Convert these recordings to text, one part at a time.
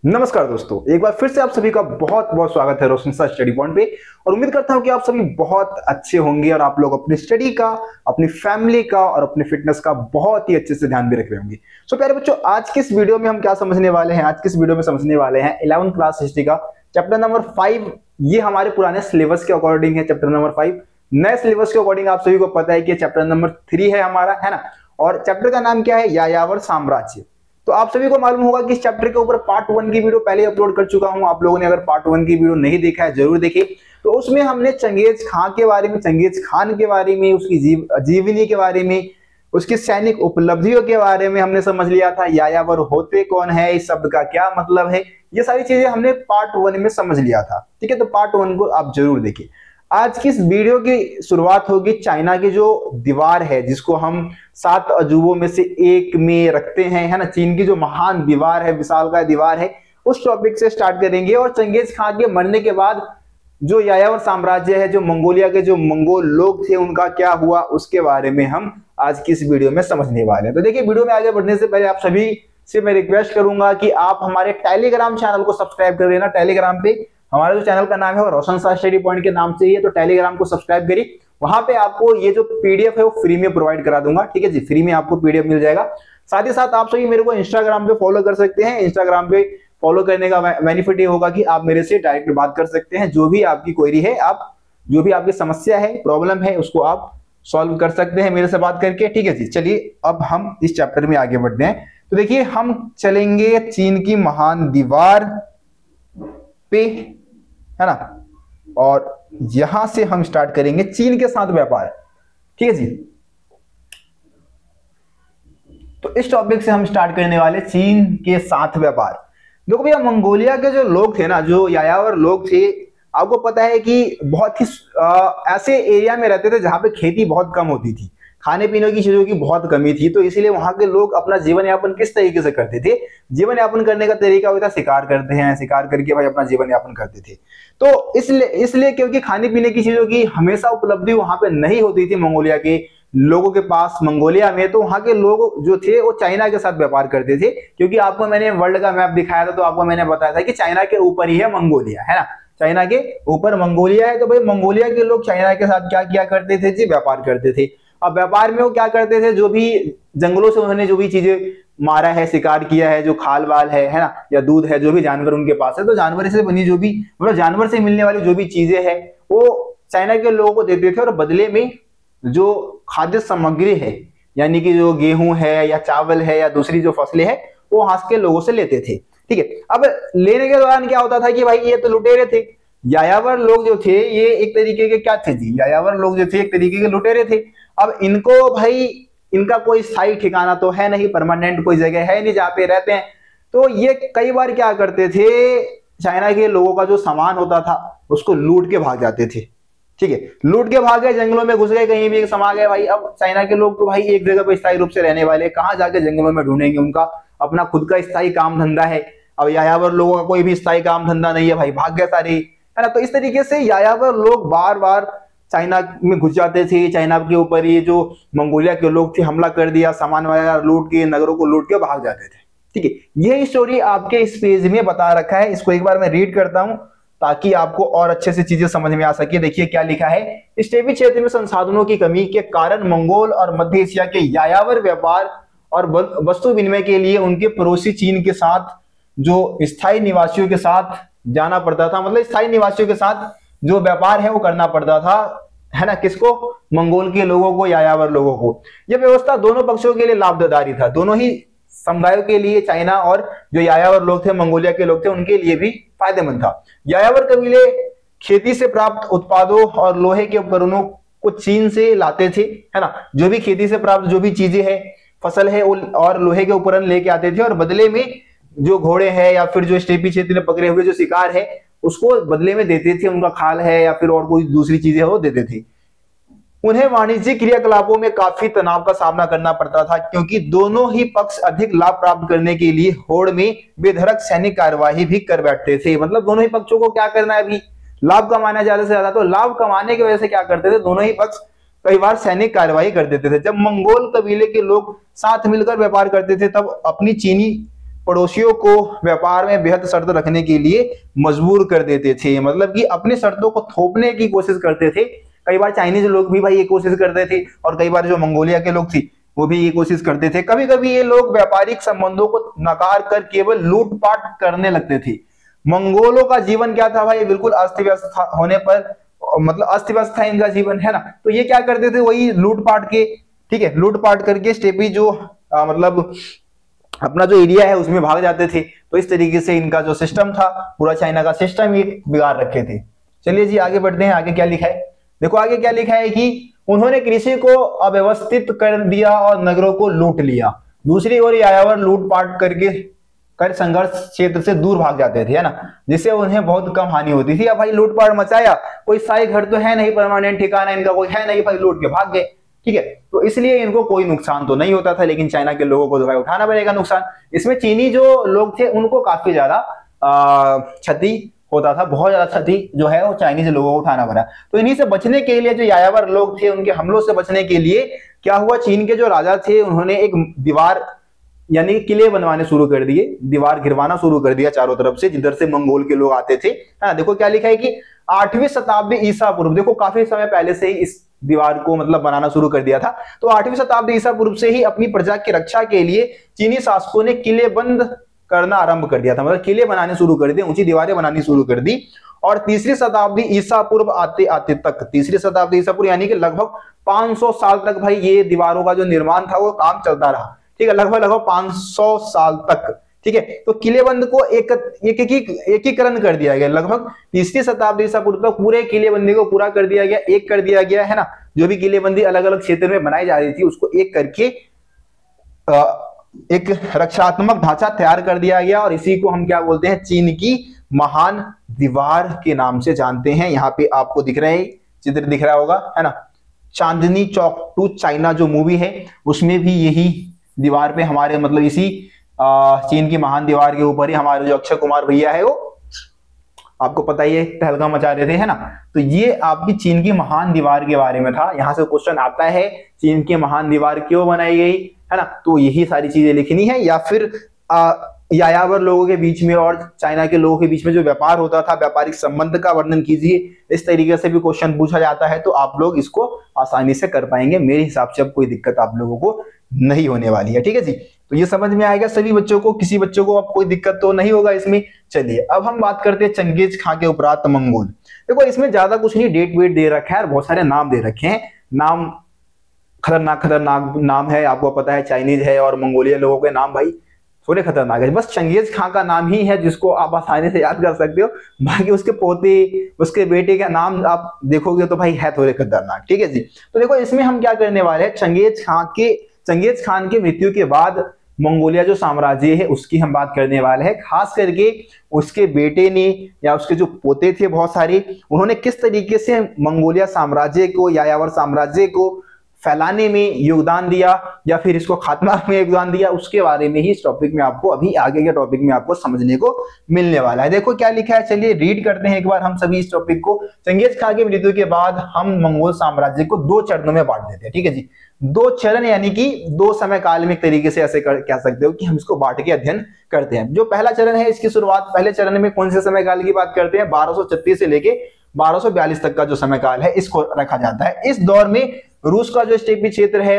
नमस्कार दोस्तों, एक बार फिर से आप सभी का बहुत बहुत स्वागत है रोशन सा स्टडी पॉइंट पे। और उम्मीद करता हूं कि आप सभी बहुत अच्छे होंगे और आप लोग अपनी स्टडी का, अपनी फैमिली का और अपनी फिटनेस का बहुत ही अच्छे से ध्यान भी रख रहे होंगे। सो प्यारे बच्चों, आज के इस वीडियो में हम क्या समझने वाले हैं? आज के इस वीडियो में समझने वाले हैं 11th क्लास हिस्ट्री का चैप्टर नंबर 5। ये हमारे पुराने सिलेबस के अकॉर्डिंग है चैप्टर नंबर 5। नए सिलेबस के अकॉर्डिंग आप सभी को पता है कि चैप्टर नंबर 3 है हमारा, है ना। और चैप्टर का नाम क्या है? यायावर साम्राज्य। तो आप सभी को मालूम होगा कि इस चैप्टर के ऊपर पार्ट 1 की वीडियो पहले अपलोड कर चुका हूं। आप लोगों ने अगर पार्ट 1 की वीडियो नहीं देखा है जरूर देखिए। तो उसमें हमने चंगेज खान के बारे में, चंगेज खान के बारे में, उसकी जीवनी के बारे में, उसकी सैनिक उपलब्धियों के बारे में हमने समझ लिया था। यायावर होते कौन है, इस शब्द का क्या मतलब है, ये सारी चीजें हमने पार्ट 1 में समझ लिया था। ठीक है, तो पार्ट 1 को आप जरूर देखिए। आज की इस वीडियो की शुरुआत होगी चाइना की जो दीवार है, जिसको हम 7 अजूबों में से एक में रखते हैं, है ना। चीन की जो महान दीवार है, विशालकाय दीवार है, उस टॉपिक से स्टार्ट करेंगे। और चंगेज खान के मरने के बाद जो यायावर साम्राज्य है, जो मंगोलिया के जो मंगोल लोग थे, उनका क्या हुआ, उसके बारे में हम आज की इस वीडियो में समझने वाले हैं। तो देखिए, वीडियो में आगे बढ़ने से पहले आप सभी से मैं रिक्वेस्ट करूंगा कि आप हमारे टेलीग्राम चैनल को सब्सक्राइब कर लेना। टेलीग्राम पे हमारे जो चैनल का नाम है वो रोशन सा स्टडी पॉइंट के नाम से ही है, तो टेलीग्राम को सब्सक्राइब करिए। वहां पे आपको ये जो पीडीएफ है वो फ्री में प्रोवाइड करा दूंगा। ठीक है जी, फ्री में आपको पीडीएफ मिल जाएगा। साथ ही साथ आप सभी मेरे को इंस्टाग्राम पे फॉलो कर सकते हैं। इंस्टाग्राम पे फॉलो करने का बेनिफिट ये होगा कि आप मेरे से डायरेक्ट बात कर सकते हैं। जो भी आपकी क्वेरी है, आप जो भी आपकी समस्या है, प्रॉब्लम है, उसको आप सॉल्व कर सकते हैं मेरे से बात करके। ठीक है जी, चलिए अब हम इस चैप्टर में आगे बढ़ते हैं। तो देखिए, हम चलेंगे चीन की महान दीवार पे, है ना। और यहां से हम स्टार्ट करेंगे चीन के साथ व्यापार। ठीक है जी, तो इस टॉपिक से हम स्टार्ट करने वाले चीन के साथ व्यापार। देखो भैया, मंगोलिया के जो लोग थे ना, जो यायावर लोग थे, आपको पता है कि बहुत ही ऐसे एरिया में रहते थे जहां पे खेती बहुत कम होती थी, खाने पीने की चीजों की बहुत कमी थी। तो इसीलिए वहां के लोग अपना जीवन यापन किस तरीके से करते थे? जीवन यापन करने का तरीका होता है शिकार करते हैं, शिकार करके भाई अपना जीवन यापन करते थे। तो इसलिए क्योंकि खाने पीने की चीजों की हमेशा उपलब्धि वहां पे नहीं होती थी मंगोलिया के लोगों के पास, मंगोलिया में, तो वहां के लोग जो थे वो चाइना के साथ व्यापार करते थे। क्योंकि आपको मैंने वर्ल्ड का मैप दिखाया था, तो आपको मैंने बताया था कि चाइना के ऊपर ही है मंगोलिया, है ना। चाइना के ऊपर मंगोलिया है। तो भाई मंगोलिया के लोग चाइना के साथ क्या किया करते थे जी? व्यापार करते थे। अब व्यापार में वो क्या करते थे? जो भी जंगलों से उन्होंने जो भी चीजें मारा है, शिकार किया है, जो खाल बाल है ना, या दूध है, जो भी जानवर उनके पास है, तो जानवर से बनी जो भी, मतलब जानवर से मिलने वाली जो भी चीजें है, वो चाइना के लोगों को देते थे। और बदले में जो खाद्य सामग्री है, यानी कि जो गेहूं है या चावल है या दूसरी जो फसलें है, वो वहां के लोगों से लेते थे। ठीक है, अब लेने के दौरान क्या होता था कि भाई ये तो लुटेरे थे। यायावर लोग जो थे ये एक तरीके के क्या थे जी? यायावर लोग जो थे एक तरीके के लुटेरे थे। अब इनको भाई, इनका कोई स्थायी ठिकाना तो है नहीं, परमानेंट कोई जगह है नहीं जहाँ पे रहते हैं। तो ये कई बार क्या करते थे, चाइना के लोगों का जो सामान होता था उसको लूट के भाग जाते थे। ठीक है, लूट के भाग गए, जंगलों में घुस गए, कहीं भी समा गए भाई। अब चाइना के लोग तो भाई एक जगह पर स्थायी रूप से रहने वाले, कहाँ जाके जंगलों में ढूंढेंगे? उनका अपना खुद का स्थायी काम धंधा है। अब यायावर लोगों का कोई भी स्थायी काम धंधा नहीं है भाई, भाग गए सारे, है ना। तो इस तरीके से यायावर लोग बार बार चाइना में घुस जाते थे। चाइना के ऊपर ये जो मंगोलिया के लोग थे हमला कर दिया, सामान वगैरह लूट के, नगरों को लूट के भाग जाते थे। ठीक है, ये स्टोरी आपके इस पेज में बता रखा है। इसको एक बार मैं रीड करता हूं ताकि आपको और अच्छे से चीजें समझ में आ सके। देखिए क्या लिखा है। स्टेपी क्षेत्र में संसाधनों की कमी के कारण मंगोल और मध्य एशिया के यायावर व्यापार और वस्तु विनिमय के लिए उनके पड़ोसी चीन के साथ जो स्थायी निवासियों के साथ जाना पड़ता था। मतलब स्थायी निवासियों के साथ जो व्यापार है वो करना पड़ता था, है ना। किसको? मंगोल के लोगों को, यायावर लोगों को। यह व्यवस्था दोनों पक्षों के लिए लाभदायी था, दोनों ही समुदायों के लिए, चाइना और जो यायावर लोग थे, मंगोलिया के लोग थे, उनके लिए भी फायदेमंद था। यायावर कबीले खेती से प्राप्त उत्पादों और लोहे के उपकरणों को चीन से लाते थे, है ना। जो भी खेती से प्राप्त जो भी चीजें हैं, फसल है, और लोहे के उपकरण लेके आते थे। और बदले में जो घोड़े हैं या फिर जो स्टेपी क्षेत्र में पकड़े हुए जो शिकार है उसको बदले में देते थे। उनका खाल है या फिर और कोई दूसरी चीजें है वो देते थे। उन्हें वाणिज्यिक क्रियाकलापों में काफी तनाव का सामना करना पड़ता था, क्योंकि दोनों ही पक्ष अधिक लाभ प्राप्त करने के लिए होड़ में बेधड़क सैनिक कार्यवाही भी कर बैठते थे। मतलब दोनों ही पक्षों को क्या करना है? अभी लाभ कमाना है ज्यादा से ज्यादा। तो लाभ कमाने की वजह से क्या करते थे? दोनों ही पक्ष कई बार सैनिक कार्यवाही कर देते थे। जब मंगोल कबीले के लोग साथ मिलकर व्यापार करते थे, तब अपनी चीनी पड़ोसियों को व्यापार में बेहद शर्त रखने के लिए मजबूर कर देते थे, मतलब कि अपनी शर्तों को थोपने की कोशिश करते थे। कई बार चाइनीज लोग भी भाई ये कोशिश करते थे, और कई बार जो मंगोलिया के लोग थे वो भी ये कोशिश करते थे। कभी कभी ये लोग व्यापारिक संबंधों को नकार कर केवल लूटपाट करने लगते थे। मंगोलों का जीवन क्या था भाई, बिल्कुल अस्त व्यस्त होने पर, मतलब अस्त व्यस्त था इनका जीवन, है ना। तो ये क्या करते थे, वही लूटपाट के, ठीक है, लूटपाट करके स्टेपी जो मतलब अपना जो एरिया है उसमें भाग जाते थे। तो इस तरीके से इनका जो सिस्टम था, पूरा चाइना का सिस्टम ये बिगाड़ रखे थे। चलिए जी आगे बढ़ते हैं, आगे क्या लिखा है, देखो आगे क्या लिखा है कि उन्होंने कृषि को अव्यवस्थित कर दिया और नगरों को लूट लिया। दूसरी ओर यायावर लूटपाट करके संघर्ष क्षेत्र से दूर भाग जाते थे, है ना, जिससे उन्हें बहुत कम हानि होती थी। अब भाई लूटपाट मचाया, कोई स्थायी घर तो है नहीं, परमानेंट ठिकाना इनका कोई है नहीं, भाई लूट के भाग गए, ठीक है। तो इसलिए इनको कोई नुकसान तो नहीं होता था, लेकिन चाइना के लोगों को तो भाई उठाना पड़ेगा नुकसान। इसमें चीनी जो लोग थे उनको काफी ज्यादा क्षति होता था, बहुत ज्यादा क्षति जो है वो चाइनीज लोगों को उठाना पड़ा। तो इन्हीं से बचने के लिए, जो यायावर लोग थे उनके हमलों से बचने के लिए क्या हुआ, चीन के जो राजा थे उन्होंने एक दीवार यानी किले बनवाने शुरू कर दिए, दीवार गिरवाना शुरू कर दिया चारों तरफ से, जिधर से मंगोल के लोग आते थे, है ना। देखो क्या लिखा है कि 8वीं शताब्दी ईसा पूर्व, देखो काफी समय पहले से ही इस दीवार को मतलब बनाना शुरू कर दिया था। तो 8वीं शताब्दी ईसा पूर्व से ही अपनी प्रजा की रक्षा के लिए चीनी शासकों ने किले बंद करना आरंभ कर दिया था, मतलब किले बनाने शुरू कर दिए, ऊंची दीवारें बनानी शुरू कर दी। और तीसरी शताब्दी ईसा पूर्व आते आते तक, तीसरी शताब्दी ईसा पूर्व यानी कि लगभग 500 साल तक भाई ये दीवारों का जो निर्माण था वो काम चलता रहा, ठीक है, लगभग 500 साल तक, ठीक है। तो किलेबंद को एकीकरण कर दिया गया, लगभग तीसरी शताब्दी ईसा पूर्व तक पूरे किलेबंदी को पूरा कर दिया गया, एक कर दिया गया, है ना। जो भी किलेबंदी अलग अलग क्षेत्र में बनाई जा रही थी उसको एक करके एक रक्षात्मक ढांचा तैयार कर दिया गया, और इसी को हम क्या बोलते हैं, चीन की महान दीवार के नाम से जानते हैं। यहाँ पे आपको दिख रहा है, चित्र दिख रहा होगा, है ना, चांदनी चौक टू चाइना जो मूवी है उसमें भी यही दीवार पे हमारे मतलब इसी चीन की महान दीवार के ऊपर ही हमारे जो अक्षय कुमार भैया है वो आपको पता ही है तहलका मचा रहे थे, है ना। तो ये आपकी चीन की महान दीवार के बारे में था। यहां से क्वेश्चन आता है चीन की महान दीवार क्यों बनाई गई, है ना। तो यही सारी चीजें लिखनी है, या फिर यायावर लोगों के बीच में और चाइना के लोगों के बीच में जो व्यापार होता था, व्यापारिक संबंध का वर्णन कीजिए। इस तरीके से भी क्वेश्चन पूछा जाता है तो आप लोग इसको आसानी से कर पाएंगे। मेरे हिसाब से अब कोई दिक्कत आप लोगों को नहीं होने वाली है, ठीक है जी। तो ये समझ में आएगा सभी बच्चों को, किसी बच्चों को अब कोई दिक्कत तो नहीं होगा इसमें। चलिए अब हम बात करते हैं चंगेज खां के उपरांत मंगोल। देखो इसमें ज्यादा कुछ नहीं, डेट वेट दे रखा है और बहुत सारे नाम दे रखे हैं। नाम खतरनाक खतरनाक नाम है, आपको पता है चाइनीज है और मंगोलिया लोगों के नाम भाई थोड़े खतरनाक है। बस चंगेज खां का नाम ही है जिसको आप आसानी से याद कर सकते हो, बाकी उसके पोते उसके बेटे का नाम आप देखोगे तो भाई है थोड़े खतरनाक, ठीक है जी। तो देखो इसमें हम क्या करने वाले हैं, चंगेज खान के मृत्यु के बाद मंगोलिया जो साम्राज्य है उसकी हम बात करने वाले हैं। खास करके उसके बेटे ने या उसके जो पोते थे बहुत सारे, उन्होंने किस तरीके से मंगोलिया साम्राज्य को, यायावर साम्राज्य को फैलाने में योगदान दिया या फिर इसको खात्मा में योगदान दिया, उसके बारे में ही इस टॉपिक में आपको अभी आगे के टॉपिक में आपको समझने को मिलने वाला है। देखो क्या लिखा है, चलिए रीड करते हैं एक बार हम सभी इस टॉपिक को। चंगेज खां की मृत्यु के बाद हम मंगोल साम्राज्य को 2 चरणों में बांट देते हैं, ठीक है जी। 2 चरण यानी कि 2 समय काल में एक तरीके से ऐसे कह सकते हो कि हम इसको बांट के अध्ययन करते हैं। जो पहला चरण है इसकी शुरुआत, पहले चरण में कौन से समय काल की बात करते हैं, 1236 से लेके 1242 तक का जो समय काल है इसको रखा जाता है। इस दौर में रूस का जो स्टेपी क्षेत्र है,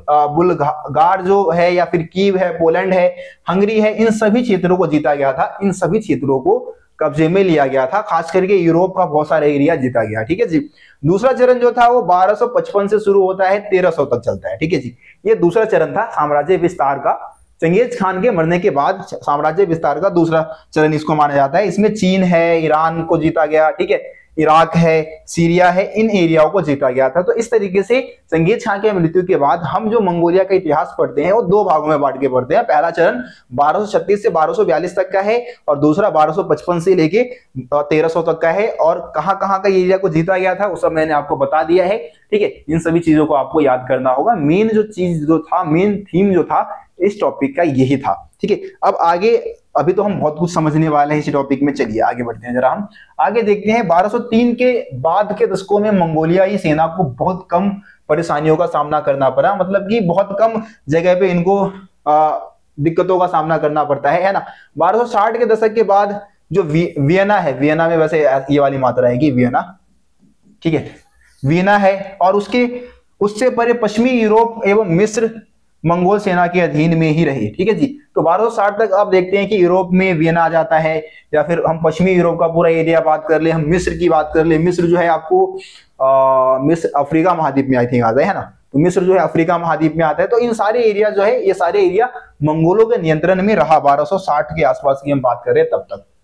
बुल्गार जो है या फिर कीव है, पोलैंड है, हंगरी है, इन सभी क्षेत्रों को जीता गया था, इन सभी क्षेत्रों को कब्जे में लिया गया था। खास करके यूरोप का बहुत सारा एरिया जीता गया, ठीक है जी। दूसरा चरण जो था वो 1255 से शुरू होता है, 1300 तक चलता है, ठीक है जी। ये दूसरा चरण था साम्राज्य विस्तार का। चंगेज खान के मरने के बाद साम्राज्य विस्तार का दूसरा चरण इसको माना जाता है। इसमें चीन है, ईरान को जीता गया, ठीक है, इराक है, सीरिया है, इन एरियाओं को जीता गया था। तो इस तरीके से चंगेज खान के मृत्यु के बाद हम जो मंगोलिया का इतिहास पढ़ते हैं वो 2 भागों में बांट के पढ़ते हैं। पहला चरण 1236 से 1242 तक का है और दूसरा 1255 से लेके 1300 तक का है। और कहां कहां का एरिया को जीता गया था वो सब मैंने आपको बता दिया है, ठीक है। इन सभी चीजों को आपको याद करना होगा। मेन जो चीज जो था, मेन थीम जो था इस टॉपिक का यही था, ठीक है। अब आगे अभी तो हम बहुत कुछ समझने वाले हैं इस टॉपिक में, चलिए आगे बढ़ते हैं। जरा हम आगे देखते हैं। 1203 के बाद के दशकों में मंगोलियाई सेना को बहुत कम परेशानियों का सामना करना पड़ा, मतलब कि बहुत कम जगह पे इनको दिक्कतों का सामना करना पड़ता है ना। 1260 के दशक के बाद जो वियना है, वियना में वैसे ये वाली मात्रा है कि वियना, ठीक है, वियना है, और उससे परे पश्चिमी यूरोप एवं मिस्र मंगोल सेना के अधीन में ही रहे, ठीक है जी। तो 1260 तक आप देखते हैं कि यूरोप में वियना आ जाता है, या फिर हम पश्चिमी यूरोप का पूरा एरिया बात कर ले, हम मिस्र की बात कर ले। मिस्र जो है आपको मिस्र अफ्रीका महाद्वीप में आई थिंक आता है ना, तो मिस्र जो है अफ्रीका महाद्वीप में आता है। तो इन सारे एरिया जो है, ये सारे एरिया मंगोलों के नियंत्रण में रहा 1260 के आसपास की हम बात कर रहे हैं तब तक।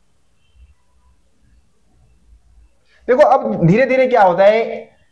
देखो अब धीरे धीरे क्या होता है,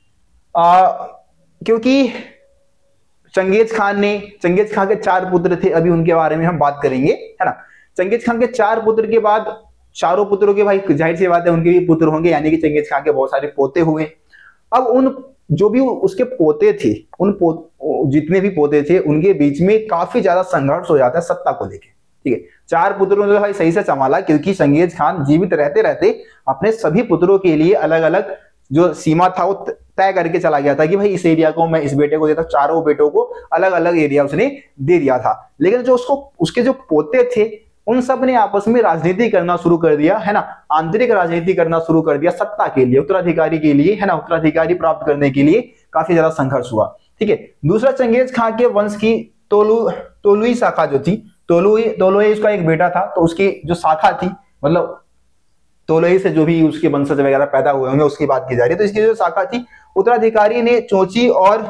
क्योंकि चंगेज खान के 4 पुत्र थे, अभी उनके बारे में हम बात करेंगे, है ना। चंगेज खान के 4 पुत्र के बाद चारों पुत्रों के भाई जाहिर सी बात है उनके भी पुत्र होंगे, यानी कि चंगेज खान के बहुत सारे पोते हुए। अब उन जो भी उसके पोते थे, जितने भी पोते थे, उनके बीच में काफी ज्यादा संघर्ष हो जाता है सत्ता को लेकर, ठीक है। 4 पुत्रों ने भाई सही से संभाला, क्योंकि चंगेज खान जीवित रहते रहते अपने सभी पुत्रों के लिए अलग अलग जो सीमा था वो तय करके चला गया था कि भाई इस एरिया को मैं इस बेटे को देता। चारों बेटों को अलग अलग एरिया उसने दे दिया था। लेकिन जो उसके जो पोते थे उन सब ने आपस में राजनीति करना शुरू कर दिया, है ना, आंतरिक राजनीति करना शुरू कर दिया सत्ता के लिए, उत्तराधिकारी के लिए, है ना, उत्तराधिकारी प्राप्त करने के लिए काफी ज्यादा संघर्ष हुआ, ठीक है। दूसरा, चंगेज खान के वंश की तोलुई शाखा जो थी, तोलुई उसका एक बेटा था, तो उसकी जो शाखा थी, मतलब तोलुई से जो भी उसके वंशज वगैरह पैदा हुए होंगे उसकी बात की जा रही है। तो इसकी जो शाखा थी, उत्तराधिकारी ने चोची और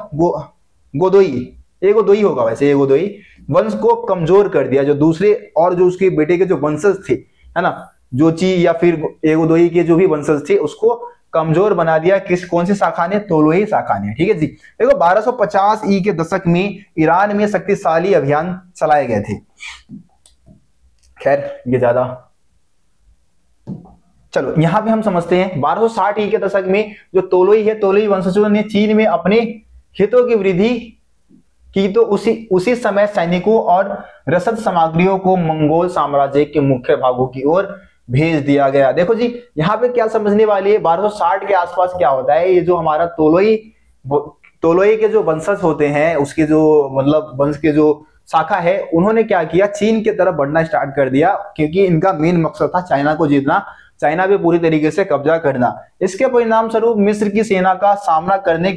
एगोदोई होगा वैसे, एगोदोई वंश को कमजोर कर दिया। जो दूसरे और जो उसके बेटे के जो वंशज थे, है ना, जोची या फिर एगोदोई के जो भी वंशज थे, उसको कमजोर बना दिया। कौन सी शाखा ने? तोलुई शाखा ने, ठीक है जी। देखो 1250 ई के दशक में ईरान में शक्तिशाली अभियान चलाए गए थे। खैर ये ज्यादा, चलो यहां पे हम समझते हैं 1260 ई के दशक में जो तोलुई है, तोलुई वंशजों ने चीन में अपने हितों की वृद्धि की, तो उसी समय सैनिकों और रसद सामग्रियों को मंगोल साम्राज्य के मुख्य भागों की ओर भेज दिया गया। देखो जी यहाँ पे क्या समझने वाली है, 1260 के आसपास क्या होता है, ये जो हमारा तोलुई के जो वंशज होते हैं, उसके जो मतलब वंश के जो शाखा है, उन्होंने क्या किया, चीन की तरफ बढ़ना स्टार्ट कर दिया, क्योंकि इनका मेन मकसद था चाइना को जीतना, चाइना पे पूरी तरीके से कब्जा करना। इसके परिणाम स्वरूप मिस्र की सेना का सामना करने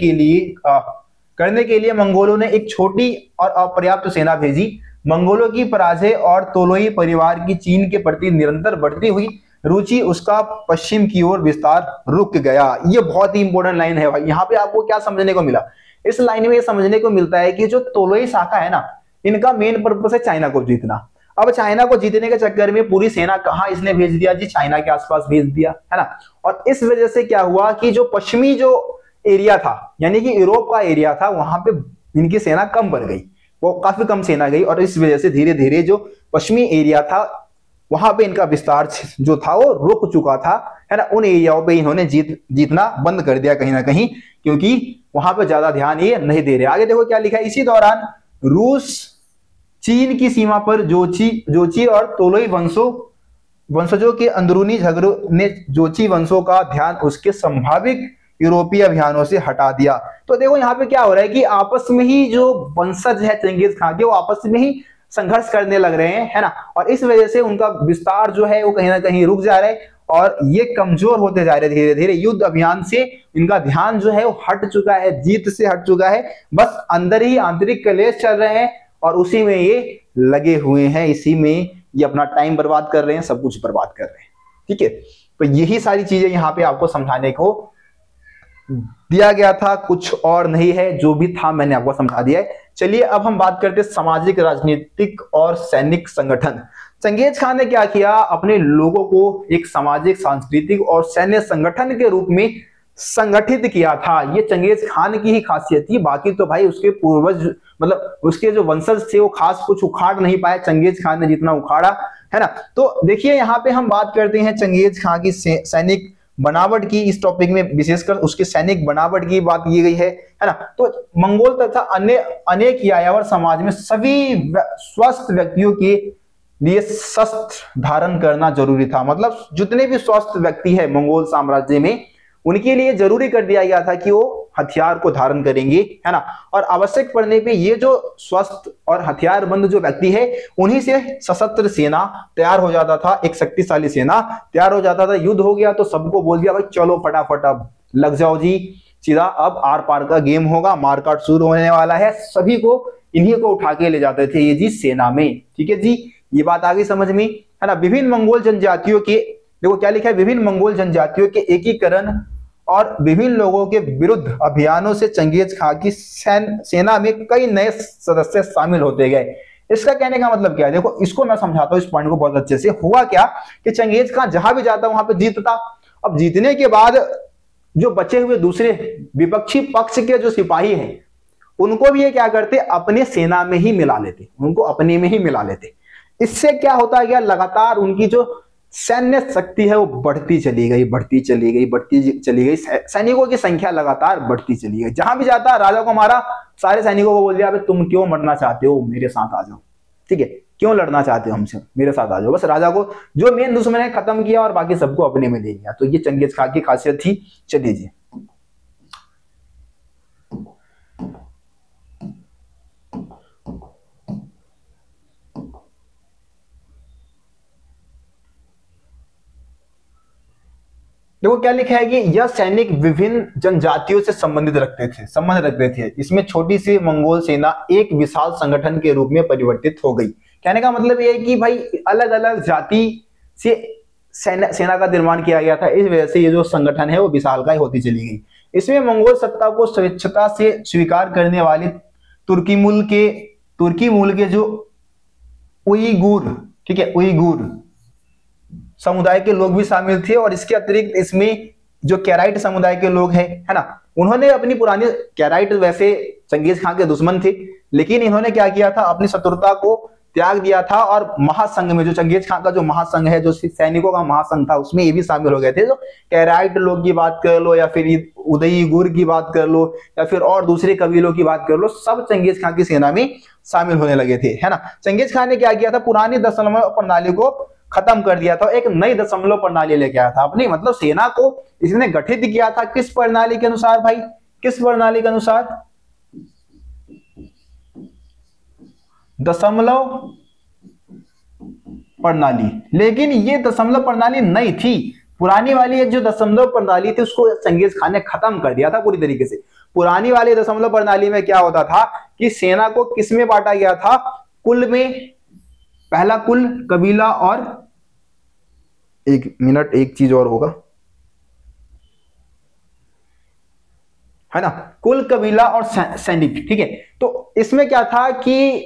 के लिए मंगोलों ने एक छोटी और अपर्याप्त सेना भेजी। मंगोलों की पराजय और तोलुई परिवार की चीन के प्रति निरंतर बढ़ती हुई रुचि, उसका पश्चिम की ओर विस्तार रुक गया। ये बहुत ही इंपॉर्टेंट लाइन है भाई। यहाँ पे आपको क्या समझने को मिला, इस लाइन में ये समझने को मिलता है कि जो तोलुई शाखा है ना, इनका मेन पर्पस है चाइना को जीतना। अब चाइना को जीतने के चक्कर में पूरी सेना कहां इसने भेज दिया जी, चाइना के आसपास भेज दिया, है ना। और इस वजह से क्या हुआ कि जो पश्चिमी जो एरिया था, यानी कि यूरोप का एरिया था, वहां पे इनकी सेना कम बढ़ गई, वो काफी कम सेना गई, और इस वजह से धीरे धीरे जो पश्चिमी एरिया था वहां पे इनका विस्तार जो था वो रुक चुका था, है ना। उन एरियाओं पे इन्होंने जीतना बंद कर दिया कहीं ना कहीं, क्योंकि वहां पे ज्यादा ध्यान ये नहीं दे रहे। आगे देखो क्या लिखा है, इसी दौरान रूस चीन की सीमा पर जोची और तोलुई वंशजों के अंदरूनी झगड़ों ने जोची वंशों का ध्यान उसके संभावित यूरोपीय अभियानों से हटा दिया। तो देखो यहाँ पे क्या हो रहा है कि आपस में ही जो वंशज है चंगेज खान के, वो आपस में ही संघर्ष करने लग रहे हैं, है ना। और इस वजह से उनका विस्तार जो है वो कहीं ना कहीं रुक जा रहा है, और ये कमजोर होते जा रहे हैं धीरे धीरे। युद्ध अभियान से इनका ध्यान जो है वो हट चुका है, जीत से हट चुका है, बस अंदर ही आंतरिक कलेश चल रहे हैं, और उसी में ये लगे हुए हैं, इसी में ये अपना टाइम बर्बाद कर रहे हैं, सब कुछ बर्बाद कर रहे हैं, ठीक है। तो यही सारी चीजें यहाँ पे आपको समझाने को दिया गया था, कुछ और नहीं है, जो भी था मैंने आपको समझा दिया है। चलिए अब हम बात करते हैं सामाजिक, राजनीतिक और सैनिक संगठन। चंगेज खान ने क्या किया, अपने लोगों को एक सामाजिक, सांस्कृतिक और सैन्य संगठन के रूप में संगठित किया था। ये चंगेज खान की ही खासियत थी, बाकी तो भाई उसके पूर्वज मतलब उसके जो वंशज थे वो खास कुछ उखाड़ नहीं पाए, चंगेज खान ने जितना उखाड़ा, है ना। तो देखिए यहाँ पे हम बात करते हैं चंगेज खान की सैनिक बनावट की, इस टॉपिक में विशेषकर उसके सैनिक बनावट की बात की गई है ना। तो मंगोल तथा अनेक यायावर समाज में सभी स्वस्थ व्यक्तियों के लिए शस्त्र धारण करना जरूरी था। मतलब जितने भी स्वस्थ व्यक्ति है मंगोल साम्राज्य में, उनके लिए जरूरी कर दिया गया था कि वो हथियार को धारण करेंगे, है ना, और आवश्यक पड़ने पे ये जो स्वस्थ और हथियारबंद जो व्यक्ति है उन्हीं से सशस्त्र सेना तैयार हो जाता था, एक शक्तिशाली सेना तैयार हो जाता था। युद्ध हो गया तो सबको बोल दिया भाई चलो फटाफट अब लग जाओ जी, सीधा अब आर पार का गेम होगा, मारकाट शुरू होने वाला है। सभी को इन्हीं को उठा के ले जाते थे ये जी सेना में। ठीक है जी, ये बात आ गई समझ में, है ना। विभिन्न मंगोल जनजातियों के, देखो क्या लिखा है, विभिन्न मंगोल जनजातियों के एकीकरण और विभिन्न लोगों के विरुद्ध अभियानों से चंगेज खां की सेना में कई नए सदस्य शामिल होते गए। इसका कहने का मतलब क्या है, देखो इसको मैं समझाता हूँ इस पॉइंट को बहुत अच्छे से। हुआ क्या कि चंगेज खां जहां भी जाता वहां पे जीतता। अब जीतने के बाद जो बचे हुए दूसरे विपक्षी पक्ष के जो सिपाही हैं उनको भी ये क्या करते, अपने सेना में ही मिला लेते, उनको अपने में ही मिला लेते। इससे क्या होता गया, लगातार उनकी जो सैन्य शक्ति है वो बढ़ती चली गई, बढ़ती चली गई, बढ़ती चली गई। सैनिकों की संख्या लगातार बढ़ती चली गई। जहां भी जाता राजा को मारा, सारे सैनिकों को बोल दिया तुम क्यों मरना चाहते हो, मेरे साथ आ जाओ। ठीक है, क्यों लड़ना चाहते हो हमसे, मेरे साथ आ जाओ। बस राजा को जो मेन दुश्मन है खत्म किया और बाकी सबको अपने में ले लिया। तो ये चंगेज खां की खासियत थी। चलिए जी, देखो क्या लिखा है कि यह सैनिक विभिन्न जनजातियों से संबंध रखते थे। इसमें छोटी सी मंगोल सेना एक विशाल संगठन के रूप में परिवर्तित हो गई। कहने का मतलब यह है कि भाई अलग अलग जाति से सेना का निर्माण किया गया था, इस वजह से ये जो संगठन है वो विशालकाय होती चली गई। इसमें मंगोल सत्ता को स्वेच्छता से स्वीकार करने वाले तुर्की मूल के जो उइगुर, ठीक है, उइगुर समुदाय के लोग भी शामिल थे। और इसके अतिरिक्त इसमें जो कैराइट समुदाय के लोग हैं, है ना, उन्होंने अपनी पुरानी, कैराइट वैसे चंगेज खां के दुश्मन थे, लेकिन इन्होंने क्या किया था, अपनी शत्रुता को त्याग दिया था और महासंघ में, जो चंगेज खां का जो महासंघ है, जो सैनिकों का महासंघ था, उसमें ये भी शामिल हो गए थे। जो कैराइट लोग की बात कर लो या फिर उदयगुर की बात कर लो या फिर और दूसरे कबीलों की बात कर लो, सब चंगेज खां की सेना में शामिल होने लगे थे, है ना। चंगेज खां ने क्या किया था, पुरानी दशमलव प्रणाली को खत्म कर दिया था, एक नई दशमलव प्रणाली लेके आया था अपनी, मतलब सेना को इसने गठित किया था। किस प्रणाली के अनुसार भाई, किस प्रणाली के अनुसार, दशमलव प्रणाली। लेकिन ये दशमलव प्रणाली नई थी, पुरानी वाली एक जो दशमलव प्रणाली थी उसको चंगेज खान ने खत्म कर दिया था पूरी तरीके से। पुरानी वाली दशमलव प्रणाली में क्या होता था कि सेना को किस में बांटा गया था, कुल में, पहला कुल, कबीला और एक मिनट, एक चीज और होगा, है ना, कुल, कबीला और सैनिक। ठीक है, तो इसमें क्या था कि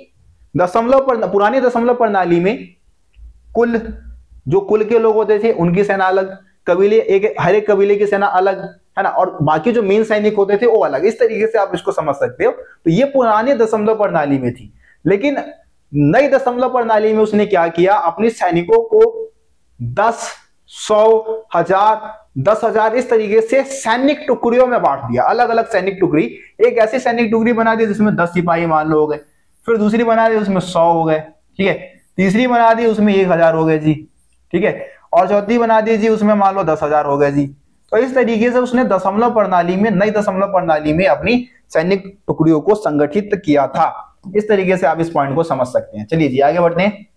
पुरानी दशमलव प्रणाली में कुल, जो कुल के लोग होते थे उनकी सेना अलग, कबीले, हर एक कबीले की सेना अलग, है ना, और बाकी जो मेन सैनिक होते थे वो अलग। इस तरीके से आप इसको समझ सकते हो। तो ये पुरानी दशमलव प्रणाली में थी। लेकिन नई दशमलव प्रणाली में उसने क्या किया, अपने सैनिकों को 10, 100, 1000, 10,000 इस तरीके से सैनिक टुकड़ियों में बांट दिया, अलग अलग सैनिक टुकड़ी। एक ऐसी सैनिक टुकड़ी बना दी जिसमें 10 सिपाही मान लो हो गए, फिर दूसरी बना दी उसमें 100 हो गए, ठीक है, तीसरी बना दी उसमें 1000 हो गए जी, ठीक है, और चौथी बना दी जी उसमें मान लो 10,000 हो गए जी। तो इस तरीके से उसने दशमलव प्रणाली में, नई दशमलव प्रणाली में अपनी सैनिक टुकड़ियों को संगठित किया था। इस तरीके से आप इस पॉइंट को समझ सकते हैं। चलिए जी आगे बढ़ते हैं।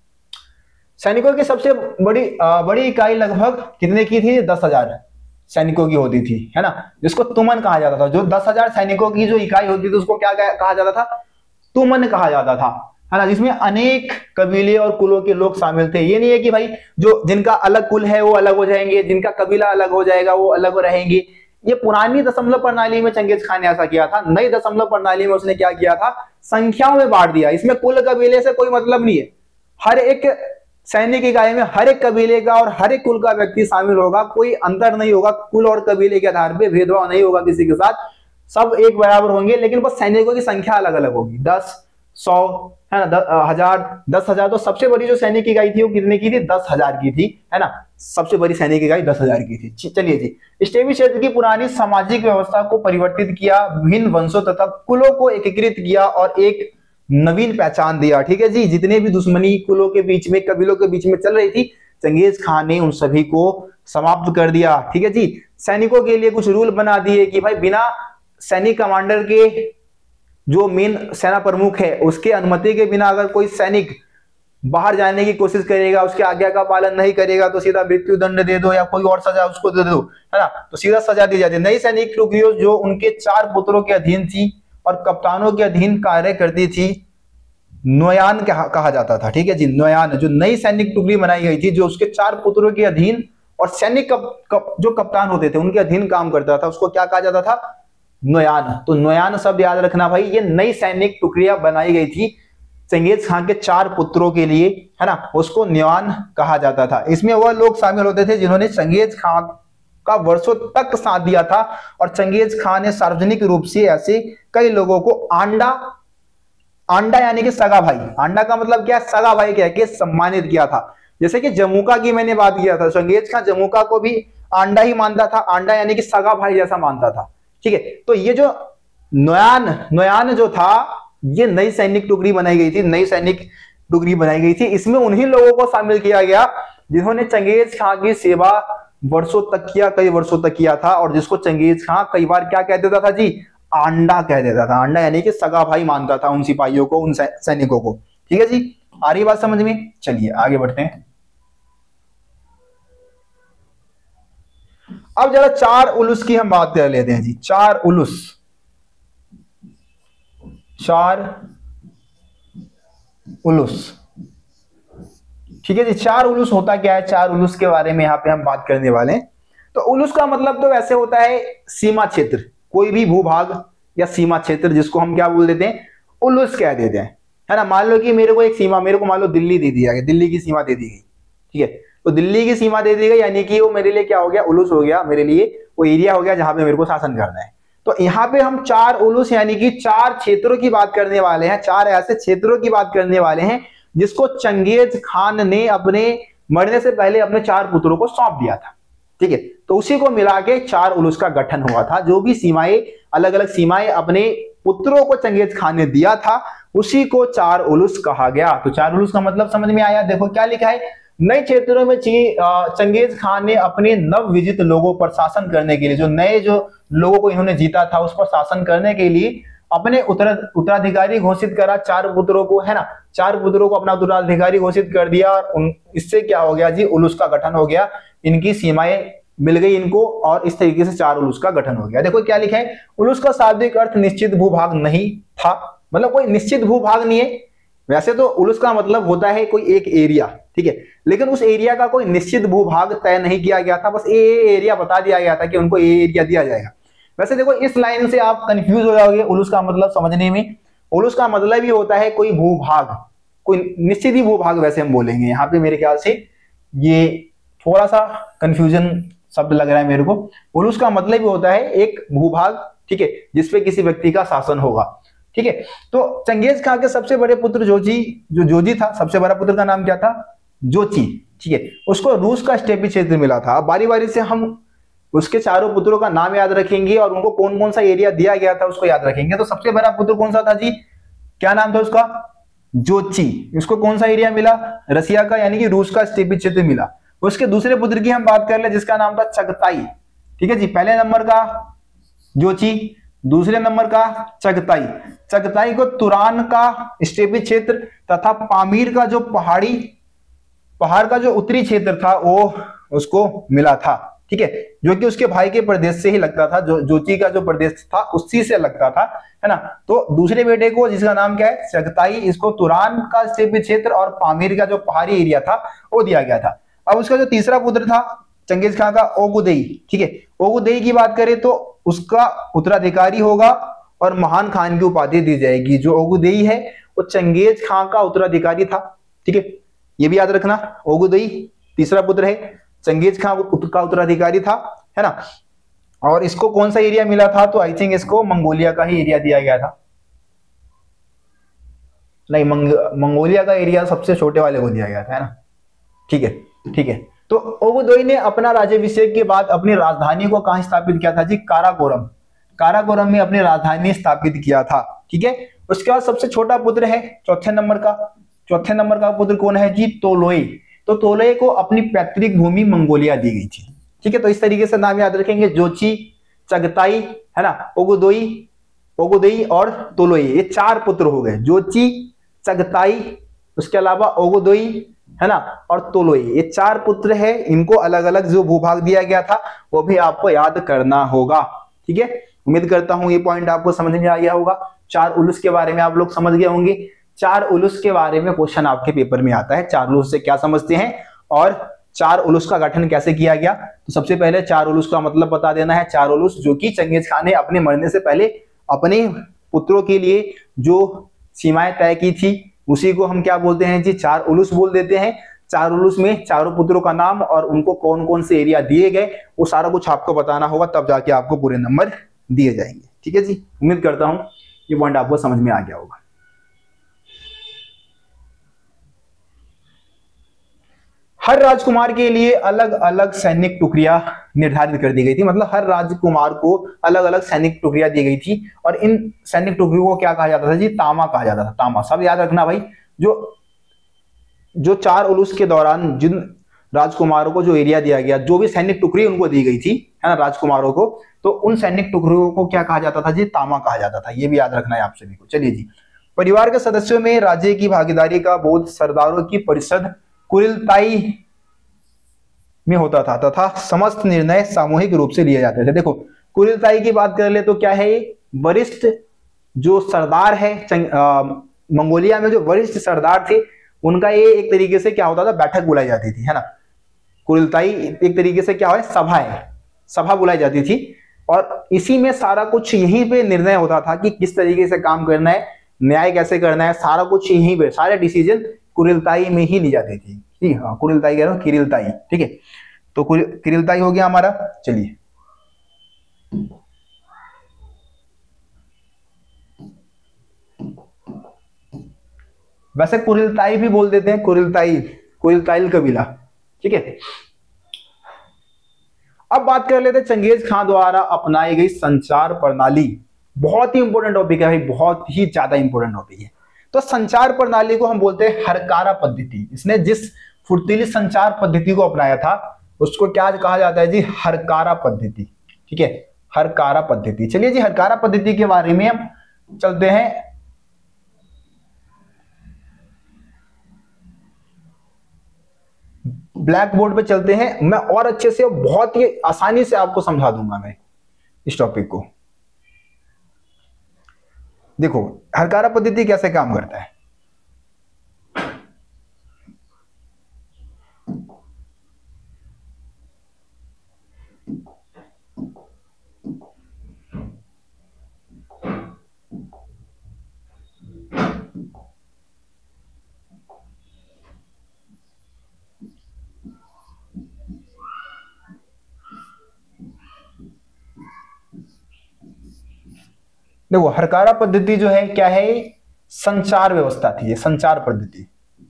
सैनिकों की सबसे बड़ी इकाई लगभग कितने की थी, 10,000 सैनिकों की होती थी, है ना, जिसको तुमन कहा जाता था। जो 10,000 सैनिकों की जो इकाई होती थी उसको क्या कहा जाता था, तुमन कहा जाता था, है ना, जिसमें अनेक कबीले और कुलों के लोग शामिल थे। ये नहीं है कि भाई जो जिनका अलग कुल है वो अलग हो जाएंगे, जिनका कबीला अलग हो जाएगा वो अलग रहेंगे। ये पुरानी दशमलव प्रणाली में चंगेज खान ने ऐसा किया था। नई दशमलव प्रणाली में उसने क्या किया था, संख्याओं में बांट दिया। इसमें कुल कबीले से कोई मतलब नहीं है, हर एक सैनिक इकाई में हर एक कबीले का और हर एक कुल का व्यक्ति शामिल होगा, कोई अंतर नहीं होगा, कुल और कबीले के आधार पर भेदभाव नहीं होगा किसी के साथ, सब एक बराबर होंगे। लेकिन बस सैनिकों की संख्या अलग अलग होगी, 10, 100, है ना, 1000, 10,000। तो सबसे बड़ी जो सैनिक इकाई थी वो कितने की थी, 10,000 की थी, है ना, सबसे बड़ी सैनिक इकाई 10,000 की थी। चलिए जी, स्टेपी क्षेत्र की पुरानी सामाजिक व्यवस्था को परिवर्तित किया, विभिन्न वंशों तथा कुलों को एकीकृत किया और एक नवीन पहचान दिया। ठीक है जी, जितने भी दुश्मनी कुलों के बीच में, कबीलों के बीच में चल रही थी, चंगेज खान ने उन सभी को समाप्त कर दिया। ठीक है जी, सैनिकों के लिए कुछ रूल बना दिए कि भाई बिना सैनिक कमांडर के जो मेन सेना प्रमुख है उसके अनुमति के बिना अगर कोई सैनिक बाहर जाने की कोशिश करेगा, उसके आज्ञा का पालन नहीं करेगा तो सीधा मृत्यु दंड दे दो या कोई और सजा उसको दे दो, है ना, तो सीधा सजा दी जाती है। नई सैनिक टुकड़ियों जो उनके 4 पुत्रों के अधीन थी और कप्तानों के अधीन कार्य करती थी, नौयान कहा जाता था। ठीक है जी, नौयान जो नई सैनिक टुकड़ी बनाई गई थी जो उसके 4 पुत्रों के अधीन और सैनिक जो कप्तान होते थे उनके अधीन काम करता था, उसको क्या कहा जाता था? नौयान। तो नौयान शब्द याद रखना भाई, ये नई सैनिक टुकड़ियां बनाई गई थी चंगेज खान के 4 पुत्रों के लिए, है ना, उसको नौयान कहा जाता था। इसमें वह लोग शामिल होते थे जिन्होंने चंगेज खान का वर्षों तक साथ दिया था और चंगेज खान ने सार्वजनिक रूप से ऐसे कई लोगों को आंडा यानी कि सगा भाई, आंडा का मतलब क्या है? सगा भाई कह के सम्मानित किया था। जैसे कि जमुका की मैंने बात किया था, चंगेज खान जमुका को भी आंडा ही मानता था, आंडा यानी कि सगा भाई जैसा मानता था। ठीक है, तो ये जो नौयान जो था, ये नई सैनिक टुकड़ी बनाई गई थी, नई सैनिक टुकड़ी बनाई गई थी। इसमें उन्हीं लोगों को शामिल किया गया जिन्होंने चंगेज खान की सेवा वर्षों तक किया, कई वर्षों तक किया था, और जिसको चंगेज खान कई बार क्या कह देता था जी? आंडा कह देता था। आंडा यानी कि सगा भाई मानता था उन सिपाहियों को, उन सैनिकों को। ठीक है जी, आ रही बात समझ में? चलिए आगे बढ़ते हैं। अब जरा 4 उलूस की हम बात कर लेते हैं जी। 4 उलूस, 4 उलूस। ठीक है जी, 4 उलूस होता क्या है? 4 उलूस के बारे में यहाँ पे हम बात करने वाले हैं। तो उलूस का मतलब तो वैसे होता है सीमा क्षेत्र, कोई भी भूभाग या सीमा क्षेत्र जिसको हम क्या बोल देते हैं? उलूस कह देते हैं, है ना। मान लो कि मेरे को एक सीमा, मेरे को मान लो दिल्ली दे दिया गया, दिल्ली की सीमा दे दी गई। ठीक है, तो दिल्ली की सीमा दे दी गई यानी कि वो मेरे लिए क्या हो गया? उलूस हो गया, मेरे लिए वो एरिया हो गया जहां पे मेरे को शासन करना है। तो यहाँ पे हम 4 उलूस यानी कि 4 क्षेत्रों की बात करने वाले हैं, 4 ऐसे क्षेत्रों की बात करने वाले हैं जिसको चंगेज खान ने अपने मरने से पहले अपने 4 पुत्रों को सौंप दिया था। ठीक है, तो उसी को मिला के 4 उलूस का गठन हुआ था। जो भी सीमाएं, अलग अलग सीमाएं अपने पुत्रों को चंगेज खान ने दिया था, उसी को 4 उलूस कहा गया। तो 4 उलूस का मतलब समझ में आया? देखो क्या लिखा है, नए क्षेत्रों में चंगेज खान ने अपने नव विजित लोगों पर शासन करने के लिए, जो नए जो लोगों को इन्होंने जीता था उस पर शासन करने के लिए अपने उत्तराधिकारी घोषित करा 4 पुत्रों को, है ना। 4 पुत्रों को अपना उत्तराधिकारी घोषित कर दिया और इससे क्या हो गया जी? उलूस का गठन हो गया, इनकी सीमाएं मिल गई इनको, और इस तरीके से 4 उलूस का गठन हो गया। देखो क्या लिखा है, उलूस का शाब्दिक अर्थ निश्चित भूभाग नहीं था, मतलब कोई निश्चित भूभाग नहीं है। वैसे तो उलूस का मतलब होता है कोई एक एरिया, ठीक है, लेकिन उस एरिया का कोई निश्चित भूभाग तय नहीं किया गया था, बस ये एरिया बता दिया गया था कि उनको ये एरिया दिया जाएगा। वैसे देखो इस लाइन से आप कंफ्यूज हो जाओगे उलूस का मतलब समझने में। उलूस का मतलब ही होता है कोई भूभाग, कोई निश्चित ही भूभाग वैसे हम बोलेंगे। यहाँ पे मेरे ख्याल से ये थोड़ा सा कंफ्यूजन शब्द लग रहा है मेरे को। उलूस का मतलब ही होता है एक भूभाग, ठीक है, जिसपे किसी व्यक्ति का शासन होगा। ठीक है, तो चंगेज खान के सबसे बड़े पुत्र जोजी था, सबसे बड़ा पुत्र का नाम क्या था? जोची। ठीक है, उसको रूस का स्टेपी क्षेत्र मिला था। बारी बारी से हम उसके 4 पुत्रों का नाम याद रखेंगे और उनको कौन कौन सा एरिया दिया गया था उसको याद रखेंगे। तो सबसे बड़ा पुत्र कौन सा था जी? क्या नाम था उसका? जोची। इसको कौन सा एरिया मिला? रसिया का यानी कि रूस का स्टेपी क्षेत्र मिला। उसके दूसरे पुत्र की हम बात कर ले जिसका नाम था चगताई। ठीक है जी, पहले नंबर का जोची, दूसरे नंबर का चगताई। चगताई को तुरान का स्टेपी क्षेत्र तथा पामीर का जो पहाड़ का जो उत्तरी क्षेत्र था वो उसको मिला था। ठीक है, जो कि उसके भाई के प्रदेश से ही लगता था, जो जोची का जो प्रदेश था उसी से लगता था, है ना। तो दूसरे बेटे को जिसका नाम क्या है? चगताई, इसको तुरान का स्टेपी क्षेत्र और पामीर का जो पहाड़ी एरिया था वो दिया गया था। अब उसका जो तीसरा पुत्र था चंगेज खान का, ओगुदेई। ठीक है, ओगुदेई की बात करें तो उसका उत्तराधिकारी होगा और महान खान की उपाधि दी जाएगी। जो ओगुदेई है वो चंगेज खान का उत्तराधिकारी था। ठीक है, ये भी याद रखना, ओगुदेई तीसरा पुत्र है, चंगेज खान का उत्तराधिकारी था, है ना। और इसको कौन सा एरिया मिला था? तो आई थिंक इसको मंगोलिया का ही एरिया दिया गया था। नहीं, मंगोलिया का एरिया सबसे छोटे वाले को दिया गया था, है ना। ठीक है, ठीक है। तो ओगुदेई ने अपना राज्याभिषेक के बाद अपनी राजधानी को कहां स्थापित किया था जी? काराकोरम। काराकोरम में अपनी राजधानी स्थापित किया था। ठीक है, उसके बाद सबसे छोटा पुत्र है चौथे नंबर का पुत्र कौन है जी? तोलोई। तो तोलोई को अपनी पैतृक भूमि मंगोलिया दी गई थी। ठीक है, तो इस तरीके से नाम याद रखेंगे, जोची, चगताई, है ना, ओगोदोई और तोलोई, ये 4 पुत्र हो गए, जोची, चगताई, उसके अलावा ओगोदोई, है ना, और तोलोई, ये 4 पुत्र है। इनको अलग अलग जो भूभाग दिया गया था वो भी आपको याद करना होगा। ठीक है, उम्मीद करता हूं ये पॉइंट आपको समझ में आ गया होगा। 4 उलूस के बारे में आप लोग समझ गए होंगे। 4 उलूस के बारे में क्वेश्चन आपके पेपर में आता है। 4 उलूस से क्या समझते हैं और 4 उलूस का गठन कैसे किया गया। तो सबसे पहले 4 उलूस का मतलब बता देना है। 4 उलूस जो कि चंगेज खान ने अपने मरने से पहले अपने पुत्रों के लिए जो सीमाएं तय की थी उसी को हम क्या बोलते हैं जी, 4 उलूस बोल देते हैं। 4 उलूस में चारों पुत्रों का नाम और उनको कौन कौन से एरिया दिए गए वो सारा कुछ आपको बताना होगा, तब जाके आपको पूरे नंबर दिए जाएंगे। ठीक है जी, उम्मीद करता हूं ये पॉइंट आपको समझ में आ गया होगा। हर राजकुमार के लिए अलग अलग सैनिक टुकड़ियां निर्धारित कर दी गई थी, मतलब हर राजकुमार को अलग अलग सैनिक टुकड़ियां दी गई थी और इन सैनिक टुकड़ियों को क्या कहा जाता था जी, तामा कहा जाता था। तामा सब याद रखना भाई। जो 4 उलूस के दौरान जिन राजकुमारों को जो एरिया दिया गया, जो भी सैनिक टुकड़ी उनको दी गई थी, है ना, राजकुमारों को, तो उन सैनिक टुकड़ियों को क्या कहा जाता था जी, तामा कहा जाता था। ये भी याद रखना है आप सभी को। चलिए जी, परिवार के सदस्यों में राज्य की भागीदारी का बोध सरदारों की परिषद कुरिलताई में होता था तथा समस्त निर्णय सामूहिक रूप से लिए जाते थे। देखो कुरिलताई की बात कर ले तो क्या है, ये वरिष्ठ जो सरदार है मंगोलिया में, जो वरिष्ठ सरदार थे उनका ये एक तरीके से क्या होता था, बैठक बुलाई जाती थी, है ना। कुरिलताई एक तरीके से क्या है, सभा बुलाई जाती थी और इसी में सारा कुछ यहीं पे निर्णय होता था कि किस तरीके से काम करना है, न्याय कैसे करना है, सारा कुछ यहीं पे, सारे डिसीजन कुरिलताई में ही ली जाती थी। ठीक है, कुरिलताई कह रहा हूं, किरिलताई। ठीक है, तो किरिलताई हो गया हमारा। चलिए वैसे कुरिलताई भी बोल देते हैं, कुरिलताई कबीला। ठीक है, अब बात कर लेते हैं चंगेज खान द्वारा अपनाई गई संचार प्रणाली। बहुत ही इंपॉर्टेंट टॉपिक है भाई, बहुत ही ज्यादा इंपॉर्टेंट टॉपिक है। तो संचार प्रणाली को हम बोलते हैं हरकारा पद्धति। इसने जिस फुर्तीली संचार पद्धति को अपनाया था उसको क्या कहा जाता है जी, हरकारा पद्धति। ठीक है, हरकारा पद्धति। चलिए जी, हरकारा पद्धति के बारे में हम चलते हैं। ब्लैक बोर्ड पे चलते हैं, मैं और अच्छे से बहुत ही आसानी से आपको समझा दूंगा मैं इस टॉपिक को। देखो हरकारा पद्धति कैसे काम करता है। देखो हरकारा पद्धति जो है क्या है, संचार व्यवस्था थी, ये संचार पद्धति।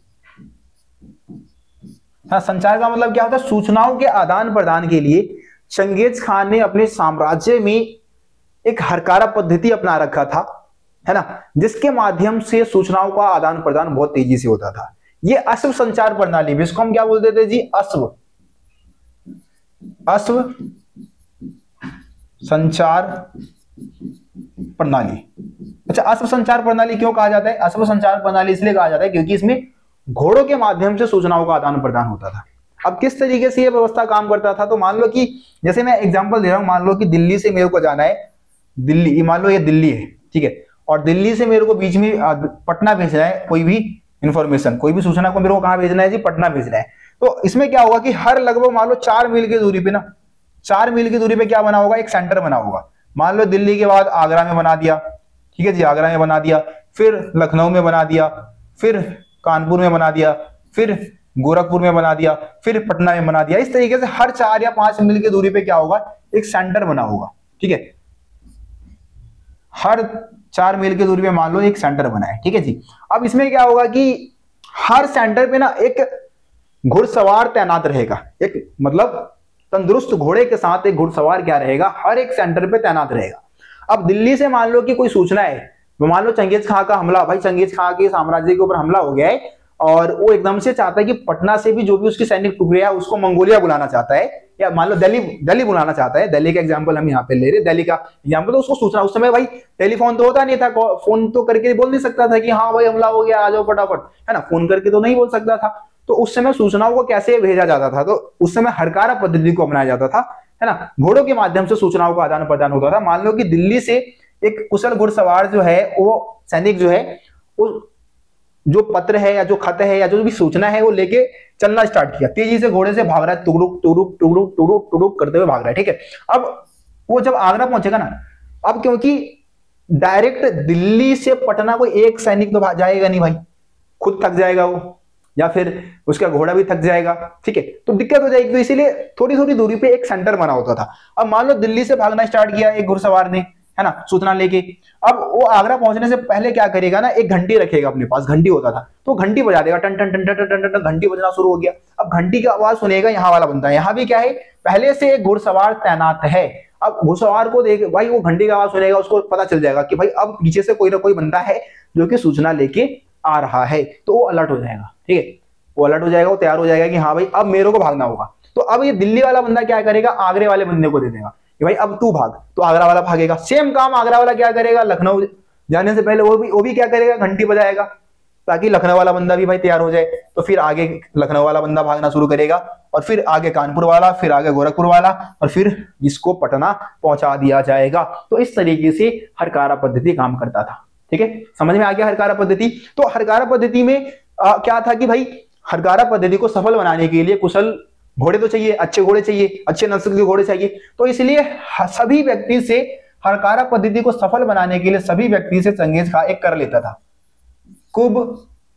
हाँ, संचार का मतलब क्या होता है, सूचनाओं के आदान प्रदान के लिए चंगेज खान ने अपने साम्राज्य में एक हरकारा पद्धति अपना रखा था, है ना, जिसके माध्यम से सूचनाओं का आदान प्रदान बहुत तेजी से होता था। ये अश्व संचार प्रणाली में, इसको हम क्या बोलते थे जी, अश्व संचार प्रणाली। अच्छा, अश्व संचार प्रणाली क्यों कहा जाता है, अश्व संचार प्रणाली इसलिए कहा जाता है क्योंकि इसमें घोड़ों के माध्यम से सूचनाओं का आदान प्रदान होता था। अब किस तरीके से यह व्यवस्था काम करता था, तो मान लो कि जैसे मैं एग्जांपल दे रहा हूं, मान लो कि दिल्ली से मेरे को जाना है, दिल्ली, मान लो ये दिल्ली है, ठीक है, और दिल्ली से मेरे को बीच में पटना भेजना है, कोई भी इंफॉर्मेशन, कोई भी सूचना को मेरे को कहां भेजना है जी, पटना भेजना है। तो इसमें क्या होगा कि हर लगभग मान लो 4 मील की दूरी पे ना, 4 मील की दूरी पे क्या बना होगा, एक सेंटर बना होगा। मान लो दिल्ली के बाद आगरा में बना दिया, ठीक है जी, आगरा में बना दिया, फिर लखनऊ में बना दिया, फिर कानपुर में बना दिया, फिर गोरखपुर में बना दिया, फिर पटना में बना दिया। इस तरीके से हर 4 या 5 मील की दूरी पे क्या होगा, एक सेंटर बना होगा। ठीक है, हर 4 मील की दूरी पे मान लो एक सेंटर बना है। ठीक है जी, अब इसमें क्या होगा कि हर सेंटर पे ना एक घुड़सवार तैनात रहेगा, एक मतलब तंदुरुस्त घोड़े के साथ एक घुड़सवार क्या रहेगा, हर एक सेंटर पे तैनात रहेगा। अब दिल्ली से मान लो कि कोई सूचना है, मान लो चंगेज खां का हमला, भाई चंगेज खां के साम्राज्य के ऊपर हमला हो गया है और वो एकदम से चाहता है कि पटना से भी जो भी उसकी सैनिक टुकड़ियां है उसको मंगोलिया बुलाना चाहता है, या मान लो दिल्ली दिल्ली बुलाना चाहता है, दिल्ली का एग्जांपल हम यहाँ पे ले रहे, दिल्ली का एग्जांपल, तो उसको सूचना, उस समय भाई टेलीफोन तो होता नहीं था, फोन तो करके बोल नहीं सकता था कि हाँ भाई हमला हो गया आ जाओ फटाफट, है ना, फोन करके तो नहीं बोल सकता था। तो उस समय सूचनाओं को कैसे भेजा जाता था, तो उस समय हरकारा पद्धति को अपनाया जाता था, है ना, घोड़ों के माध्यम से सूचनाओं का आदान प्रदान होता था। मान लो कि दिल्ली से एक कुशल घुड़सवार जो है, वो सैनिक जो है, वो जो पत्र है या जो खत है या जो भी सूचना है वो लेके चलना स्टार्ट किया, तेजी से घोड़े से भाग रहा है, टुकड़ुक टुकड़ुक टुकड़ुक टुकड़ुक टुकड़ुक करते हुए भाग रहा है, ठीक है। अब वो जब आगरा पहुंचेगा ना, अब क्योंकि डायरेक्ट दिल्ली से पटना कोई एक सैनिक तो जाएगा नहीं भाई, खुद थक जाएगा वो, या फिर उसका घोड़ा भी थक जाएगा, ठीक है, तो दिक्कत हो जाएगी। तो इसीलिए थोड़ी थोड़ी दूरी पे एक सेंटर बना होता था। अब मान लो दिल्ली से भागना स्टार्ट किया एक घुड़सवार ने, है ना, सूचना लेके, अब वो आगरा पहुंचने से पहले क्या करेगा ना, एक घंटी रखेगा अपने पास, घंटी होता था, तो घंटी बजा देगा, टन टन टन टन टन टन, घंटी बजना शुरू हो गया। अब घंटी की आवाज सुनेगा यहाँ वाला बंदा, यहाँ भी क्या है, पहले से एक घुड़सवार तैनात है। अब घुड़सवार को देख भाई, वो घंटी की आवाज सुनेगा, उसको पता चल जाएगा कि भाई अब पीछे से कोई ना कोई बंदा है जो कि सूचना लेके आ रहा है, तो वो अलर्ट हो जाएगा, ठीक है, वो अलर्ट हो जाएगा, वो तैयार हो जाएगा कि हाँ भाई अब मेरे को भागना होगा। तो अब ये दिल्ली वाला बंदा क्या करेगा, आगरे वाले बंदे को दे देगा कि भाई अब तू भाग, तो आगरा वाला भागेगा। सेम काम आगरा वाला क्या करेगा, लखनऊ जाने से पहले वो भी क्या करेगा, घंटी बजाएगा, ताकि लखनऊ वाला बंदा भी भाई तैयार हो जाए। तो फिर आगे लखनऊ वाला बंदा भागना शुरू करेगा, और फिर आगे कानपुर वाला, फिर आगे गोरखपुर वाला, और फिर इसको पटना पहुंचा दिया जाएगा। तो इस तरीके से हरकारा पद्धति काम करता था, ठीक है, समझ में आ गया हरकारा पद्धति। तो हरकारा पद्धति में क्या था कि भाई हरकारा पद्धति को सफल बनाने के लिए कुशल घोड़े तो चाहिए, अच्छे घोड़े चाहिए, अच्छे नस्ल के घोड़े चाहिए। तो इसलिए सभी व्यक्ति से हरकारा पद्धति को सफल बनाने के लिए सभी व्यक्ति से चंगेज खां एक कर लेता था, कुबकुर,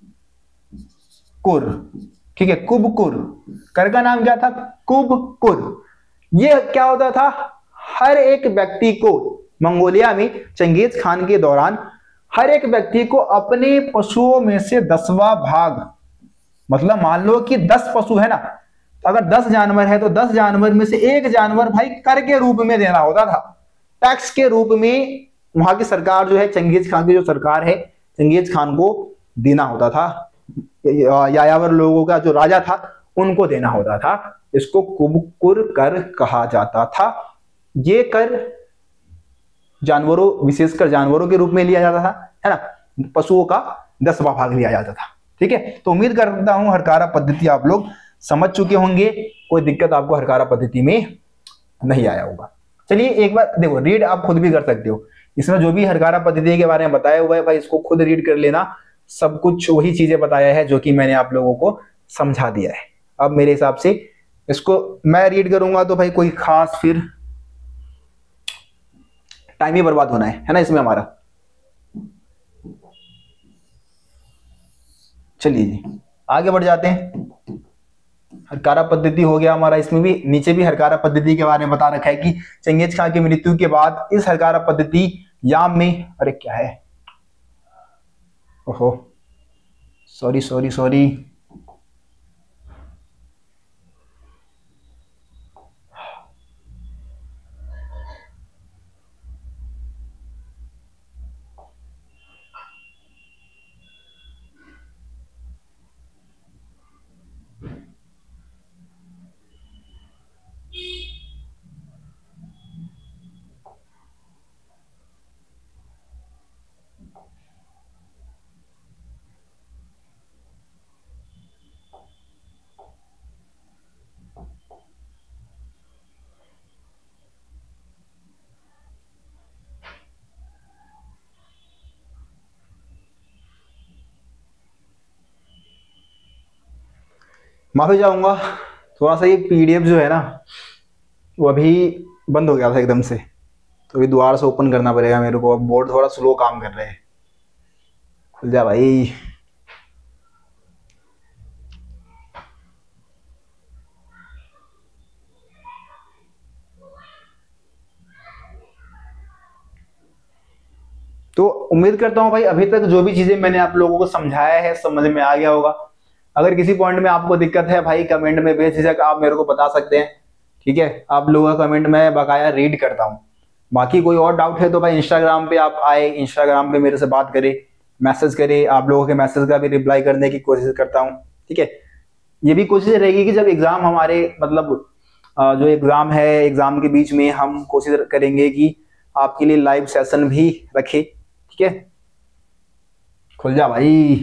ठीक है, कुबकुर, कर का नाम क्या था, कुबकुर। ये क्या होता था, हर एक व्यक्ति को मंगोलिया में चंगेज खान के दौरान हर एक व्यक्ति को अपने पशुओं में से 10वां भाग, मतलब मान लो कि 10 पशु है ना, अगर 10 जानवर है तो 10 जानवर में से एक जानवर भाई कर के रूप में देना होता था, टैक्स के रूप में वहां की सरकार जो है, चंगेज खान की जो सरकार है, चंगेज खान को देना होता था। यायावर लोगों का जो राजा था उनको देना होता था। इसको कुबकुर कर कहा जाता था। ये कर जानवरों, विशेषकर जानवरों के रूप में लिया जाता था, है ना, पशुओं का 10वां भाग लिया जाता था, ठीक है। तो उम्मीद करता हूं हरकारा पद्धति आप लोग समझ चुके होंगे, कोई दिक्कत आपको हरकारा पद्धति में नहीं आया होगा। चलिए एक बार देखो, रीड आप खुद भी कर सकते हो, इसमें जो भी हरकारा पद्धति के बारे में बताया हुआ है भाई, इसको खुद रीड कर लेना, सब कुछ वही चीजें बताया है जो कि मैंने आप लोगों को समझा दिया है। अब मेरे हिसाब से इसको मैं रीड करूंगा तो भाई कोई खास फिर टाइम ही बर्बाद होना है ना इसमें हमारा। चलिए जी आगे बढ़ जाते हैं। हरकारा पद्धति हो गया हमारा, इसमें भी नीचे भी हरकारा पद्धति के बारे में बता रखा है कि चंगेज खान की मृत्यु के बाद इस हरकारा पद्धति याम में, अरे क्या है, ओहो सॉरी सॉरी सॉरी, माफी चाहूंगा, थोड़ा सा ये पीडीएफ जो है ना वो अभी बंद हो गया था एकदम से, तो अभी दोबारा से ओपन करना पड़ेगा मेरे को। अब बोर्ड थोड़ा स्लो काम कर रहे हैं, खुल जा भाई। तो उम्मीद करता हूं भाई अभी तक जो भी चीजें मैंने आप लोगों को समझाया है समझ में आ गया होगा। अगर किसी पॉइंट में आपको दिक्कत है भाई कमेंट में बेझिझक आप मेरे को बता सकते हैं, ठीक है। आप लोगों का कमेंट मैं बकाया रीड करता हूं। बाकी कोई और डाउट है तो भाई इंस्टाग्राम पे आप आए, इंस्टाग्राम पे मेरे से बात करें, मैसेज करें, आप लोगों के मैसेज का भी रिप्लाई करने की कोशिश करता हूँ, ठीक है। ये भी कोशिश रहेगी कि जब एग्जाम हमारे मतलब जो एग्जाम है, एग्जाम के बीच में हम कोशिश करेंगे कि आपके लिए लाइव सेशन भी रखे। ठीक है, खुल जा भाई।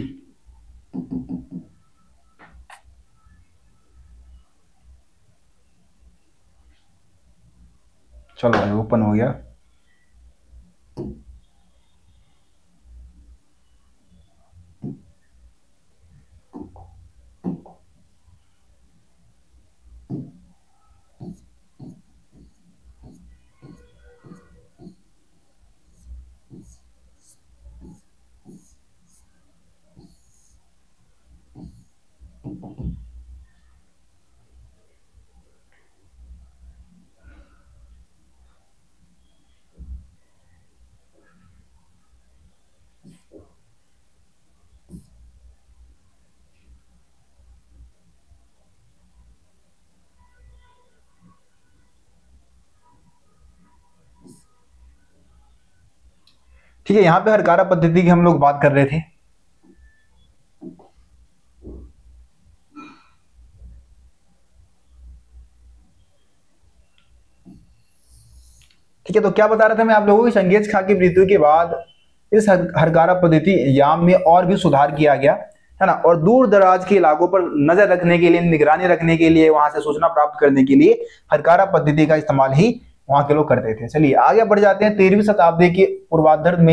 चलो भाई, ओपन हो गया। ठीक है, यहाँ पे हरकारा पद्धति की हम लोग बात कर रहे थे। ठीक है, तो क्या बता रहा था मैं आप लोगों की, चंगेज खां की मृत्यु के बाद इस हरकारा पद्धति याम में और भी सुधार किया गया, है ना। और दूर दराज के इलाकों पर नजर रखने के लिए, निगरानी रखने के लिए, वहां से सूचना प्राप्त करने के लिए हरकारा पद्धति का इस्तेमाल ही वहां के लोग करते थे। चलिए आगे बढ़ जाते हैं। 13वीं शताब्दी के पूर्वार्ध में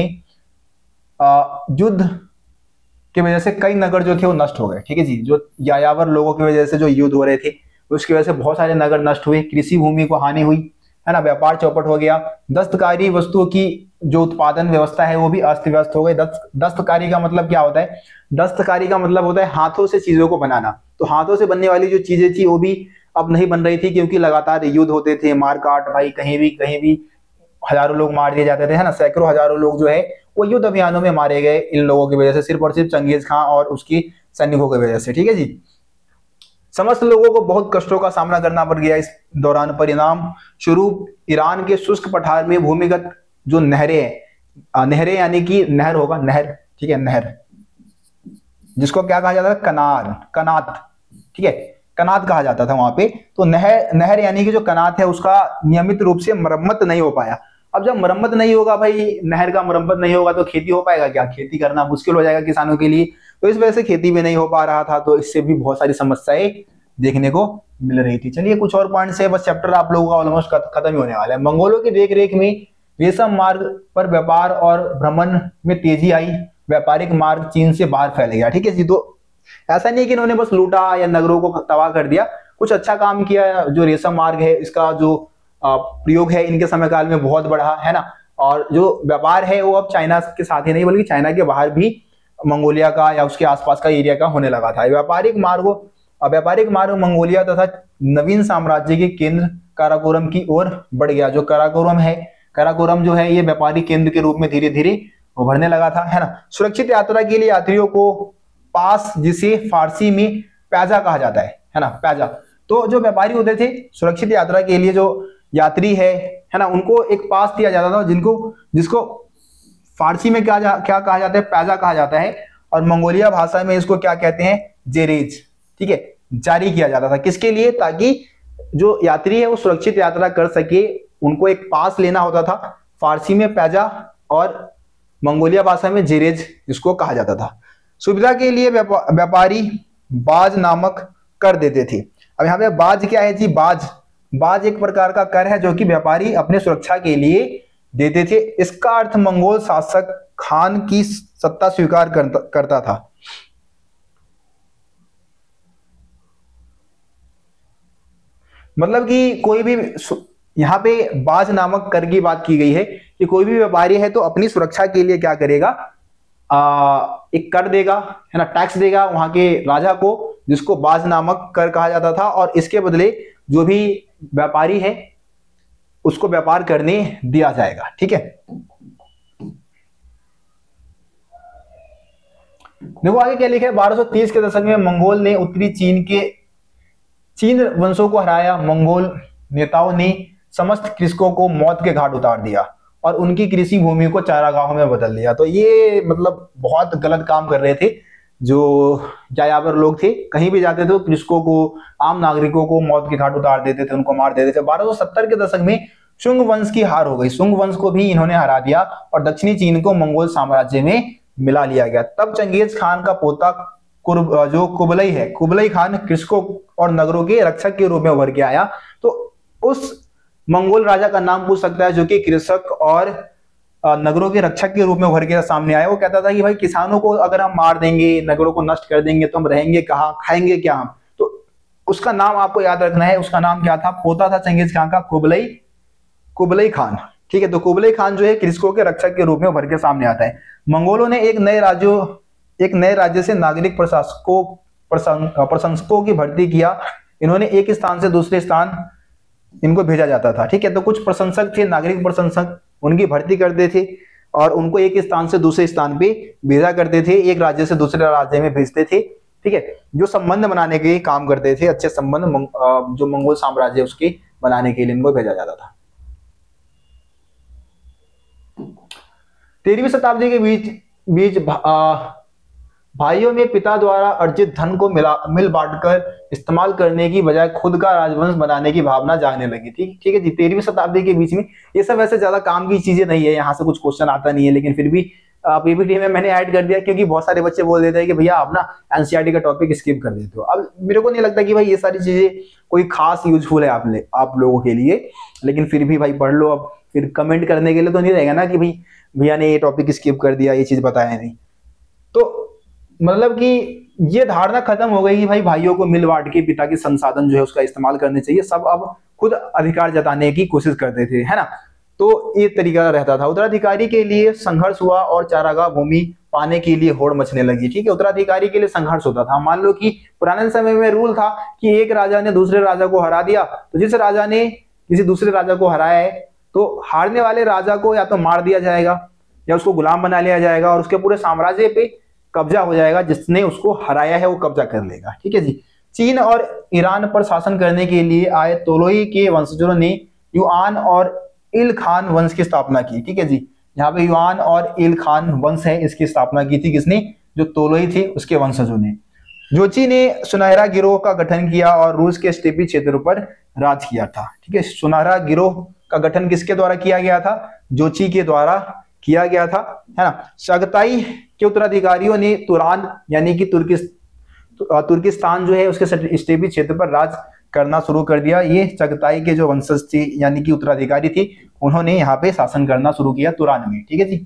युद्ध की वजह से कई नगर जो थे वो नष्ट हो गए। ठीक है जी, जो यायावर लोगों की वजह से जो युद्ध हो रहे थे उसकी वजह से बहुत सारे नगर नष्ट हुए, कृषि भूमि को हानि हुई, है ना, व्यापार चौपट हो गया, दस्तकारी वस्तुओं की जो उत्पादन व्यवस्था है वो भी अस्त व्यस्त हो गई। दस्तकारी का मतलब क्या होता है? दस्तकारी का मतलब होता है हाथों से चीजों को बनाना। तो हाथों से बनने वाली जो चीजें थी वो भी अब नहीं बन रही थी, क्योंकि लगातार युद्ध होते थे, मारकाट भाई, कहीं भी हजारों लोग मार दिए जाते थे, है ना। सैकड़ों हजारों लोग जो है वो युद्ध अभियानों में मारे गए इन लोगों की वजह से, सिर्फ और सिर्फ चंगेज खां और उसकी सैनिकों की वजह से। ठीक है जी, समस्त लोगों को बहुत कष्टों का सामना करना पड़ गया इस दौरान। परिणाम स्वरूप ईरान के शुष्क पठार में भूमिगत जो नहरें हैं, नहरें यानी कि नहर होगा, नहर, ठीक है, नहर, जिसको क्या कहा जाता है? कनात। ठीक है, कनात कहा जाता था वहां पे। तो नहर यानी कि जो कनात है उसका नियमित रूप से मरम्मत नहीं हो पाया। अब जब मरम्मत नहीं होगा भाई, नहर का मरम्मत नहीं होगा तो खेती हो पाएगा क्या? खेती करना मुश्किल हो जाएगा किसानों के लिए। तो इस वजह से खेती भी नहीं हो पा रहा था, तो इससे भी बहुत सारी समस्याएं देखने को मिल रही थी। चलिए कुछ और पॉइंट्स है, बस चैप्टर आप लोगों का ऑलमोस्ट खत्म ही होने वाला है। मंगोलों की देख रेख में रेशम मार्ग पर व्यापार और भ्रमण में तेजी आई, व्यापारिक मार्ग चीन से बाहर फैल गया। ठीक है जी, तो ऐसा नहीं कि इन्होंने बस लूटा या नगरों को तबाह कर दिया, कुछ अच्छा काम किया। जो रेशम मार्ग है इसका जो प्रयोग है इनके समय काल में बहुत बढ़ा, है ना। और जो व्यापार है वो अब चाइना के साथ ही नहीं बल्कि चाइना के बाहर भी मंगोलिया का या उसके आसपास का एरिया का होने लगा था। व्यापारिक मार्ग मंगोलिया तथा नवीन साम्राज्य के केंद्र काराकोरम की ओर बढ़ गया। जो काराकोरम जो है ये व्यापारिक केंद्र के रूप में धीरे धीरे उभरने लगा था, है ना। सुरक्षित यात्रा के लिए यात्रियों को पास, जिसे फारसी में पैजा कहा जाता है ना, पैजा। तो जो व्यापारी होते थे, सुरक्षित यात्रा के लिए जो यात्री है ना, उनको एक पास दिया जाता था, जिसको फारसी में क्या कहा जाता है? पैजा कहा जाता है। और मंगोलिया भाषा में इसको क्या कहते हैं? जेरेज। ठीक है, जारी किया जाता था किसके लिए? ताकि जो यात्री है वो सुरक्षित यात्रा कर सके, उनको एक पास लेना होता था। फारसी में पैजा और मंगोलिया भाषा में जेरेज इसको कहा जाता था। सुविधा के लिए व्यापारी बाज नामक कर देते थे। अब यहाँ पे बाज क्या है जी? बाज एक प्रकार का कर है जो कि व्यापारी अपने सुरक्षा के लिए देते थे। इसका अर्थ मंगोल शासक खान की सत्ता स्वीकार करता था। मतलब कि कोई भी, यहाँ पे बाज नामक कर की बात की गई है कि कोई भी व्यापारी है तो अपनी सुरक्षा के लिए क्या करेगा? एक कर देगा, है ना, टैक्स देगा वहां के राजा को, जिसको बाज नामक कर कहा जाता था। और इसके बदले जो भी व्यापारी है उसको व्यापार करने दिया जाएगा। ठीक है, देखो आगे क्या लिखा है। 1230 के दशक में मंगोल ने उत्तरी चीन वंशों को हराया। मंगोल नेताओं ने समस्त कृषकों को मौत के घाट उतार दिया और उनकी कृषि भूमि को चारागाहों में बदल दिया। तो ये मतलब बहुत गलत काम कर रहे थे जो यायावर लोग थे कहीं भी जाते थे कृषकों को, आम नागरिकों को मौत के घाट उतार देते थे, उनको मार देते थे। 1270 के दशक में शुंग वंश की हार हो गई, शुंग वंश को भी इन्होंने हरा दिया और दक्षिणी चीन को मंगोल साम्राज्य में मिला लिया गया। तब चंगेज खान का पोता जो कुबलई है, कुबलई खान कृषकों और नगरों के रक्षक के रूप में उभर के आया। तो उस मंगोल राजा का नाम पूछ सकता है जो कि कृषक और नगरों के रक्षक के रूप में उभर के सामने आया। वो कहता था कि भाई किसानों को अगर हम मार देंगे, नगरों को नष्ट कर देंगे तो हम रहेंगे कहाँ, खाएंगे क्या हम। तो उसका नाम आपको याद रखना है, उसका नाम क्या था, पोता था चंगेज खान का कुबलई खान। ठीक है, तो कुबलई खान जो है कृषकों के रक्षक के रूप में उभर के सामने आता है। मंगोलों ने एक नए राज्य से नागरिक प्रशंसकों की भर्ती किया। इन्होंने एक स्थान से दूसरे स्थान इनको भेजा जाता था। ठीक है, तो कुछ प्रशंसक थे, नागरिक प्रशंसक, उनकी भर्ती करते थे और उनको एक स्थान से दूसरे स्थान पे भेजा करते थे, एक राज्य से दूसरे राज्य में भेजते थे। ठीक है, जो संबंध बनाने के काम करते थे, अच्छे संबंध जो मंगोल साम्राज्य उसके बनाने के लिए इनको भेजा जाता था। 13वीं शताब्दी के बीच भाइयों में पिता द्वारा अर्जित धन को मिल बांटकर इस्तेमाल करने की बजाय खुद का राजवंश बनाने की भावना जागने लगी थी। ठीक है जी, 13वीं शताब्दी के बीच में ये सब वैसे ज्यादा काम की चीजें नहीं है, यहाँ से कुछ क्वेश्चन आता नहीं है, लेकिन फिर भी पीपीटी में मैंने ऐड कर दिया क्योंकि बहुत सारे बच्चे बोल देते हैं कि भैया आप ना एनसीईआरटी का टॉपिक स्किप कर देते हो। अब मेरे को नहीं लगता कि भाई ये सारी चीजें कोई खास यूजफुल है आप लोगों के लिए, लेकिन फिर भी भाई पढ़ लो। अब फिर कमेंट करने के लिए तो नहीं रहेगा ना कि भाई भैया ने ये टॉपिक स्किप कर दिया, ये चीज बताया नहीं। तो मतलब कि ये धारणा खत्म हो गई कि भाई भाइयों को मिल बांट के पिता के संसाधन जो है उसका इस्तेमाल करने चाहिए, सब अब खुद अधिकार जताने की कोशिश करते थे, है ना। तो ये तरीका रहता था। उत्तराधिकारी के लिए संघर्ष हुआ और चारागाह भूमि पाने के लिए होड़ मचने लगी। ठीक है, उत्तराधिकारी के लिए संघर्ष होता था। मान लो कि पुराने समय में रूल था कि एक राजा ने दूसरे राजा को हरा दिया, तो जिस राजा ने किसी दूसरे राजा को हराया है तो हारने वाले राजा को या तो मार दिया जाएगा या उसको गुलाम बना लिया जाएगा और उसके पूरे साम्राज्य पे कब्जा हो जाएगा, जिसने उसको हराया है वो कब्जा कर लेगा। ठीक है जी। चीन और ईरान पर शासन करने के लिए आए तोलोई के वंशजों ने युआन और इल खान वंश की स्थापना की। ठीक है जी, यहाँ पे युआन और इल खान वंश है, इसकी स्थापना की थी किसने, जो तोलोई थे उसके वंशजों ने। जोची ने सुनहरा गिरोह का गठन किया और रूस के स्टेपी क्षेत्र पर राज किया था। ठीक है, सुनहरा गिरोह का गठन किसके द्वारा किया गया था, जोची के द्वारा किया गया था, है ना। चगताई के उत्तराधिकारियों ने तुरान यानी कि तुर्किस्तान जो है उसके स्टेपी क्षेत्र पर राज करना शुरू कर दिया। ये चगताई के जो वंशज थे यानी कि उत्तराधिकारी थी, उन्होंने यहाँ पे शासन करना शुरू किया तुरान में। ठीक है जी।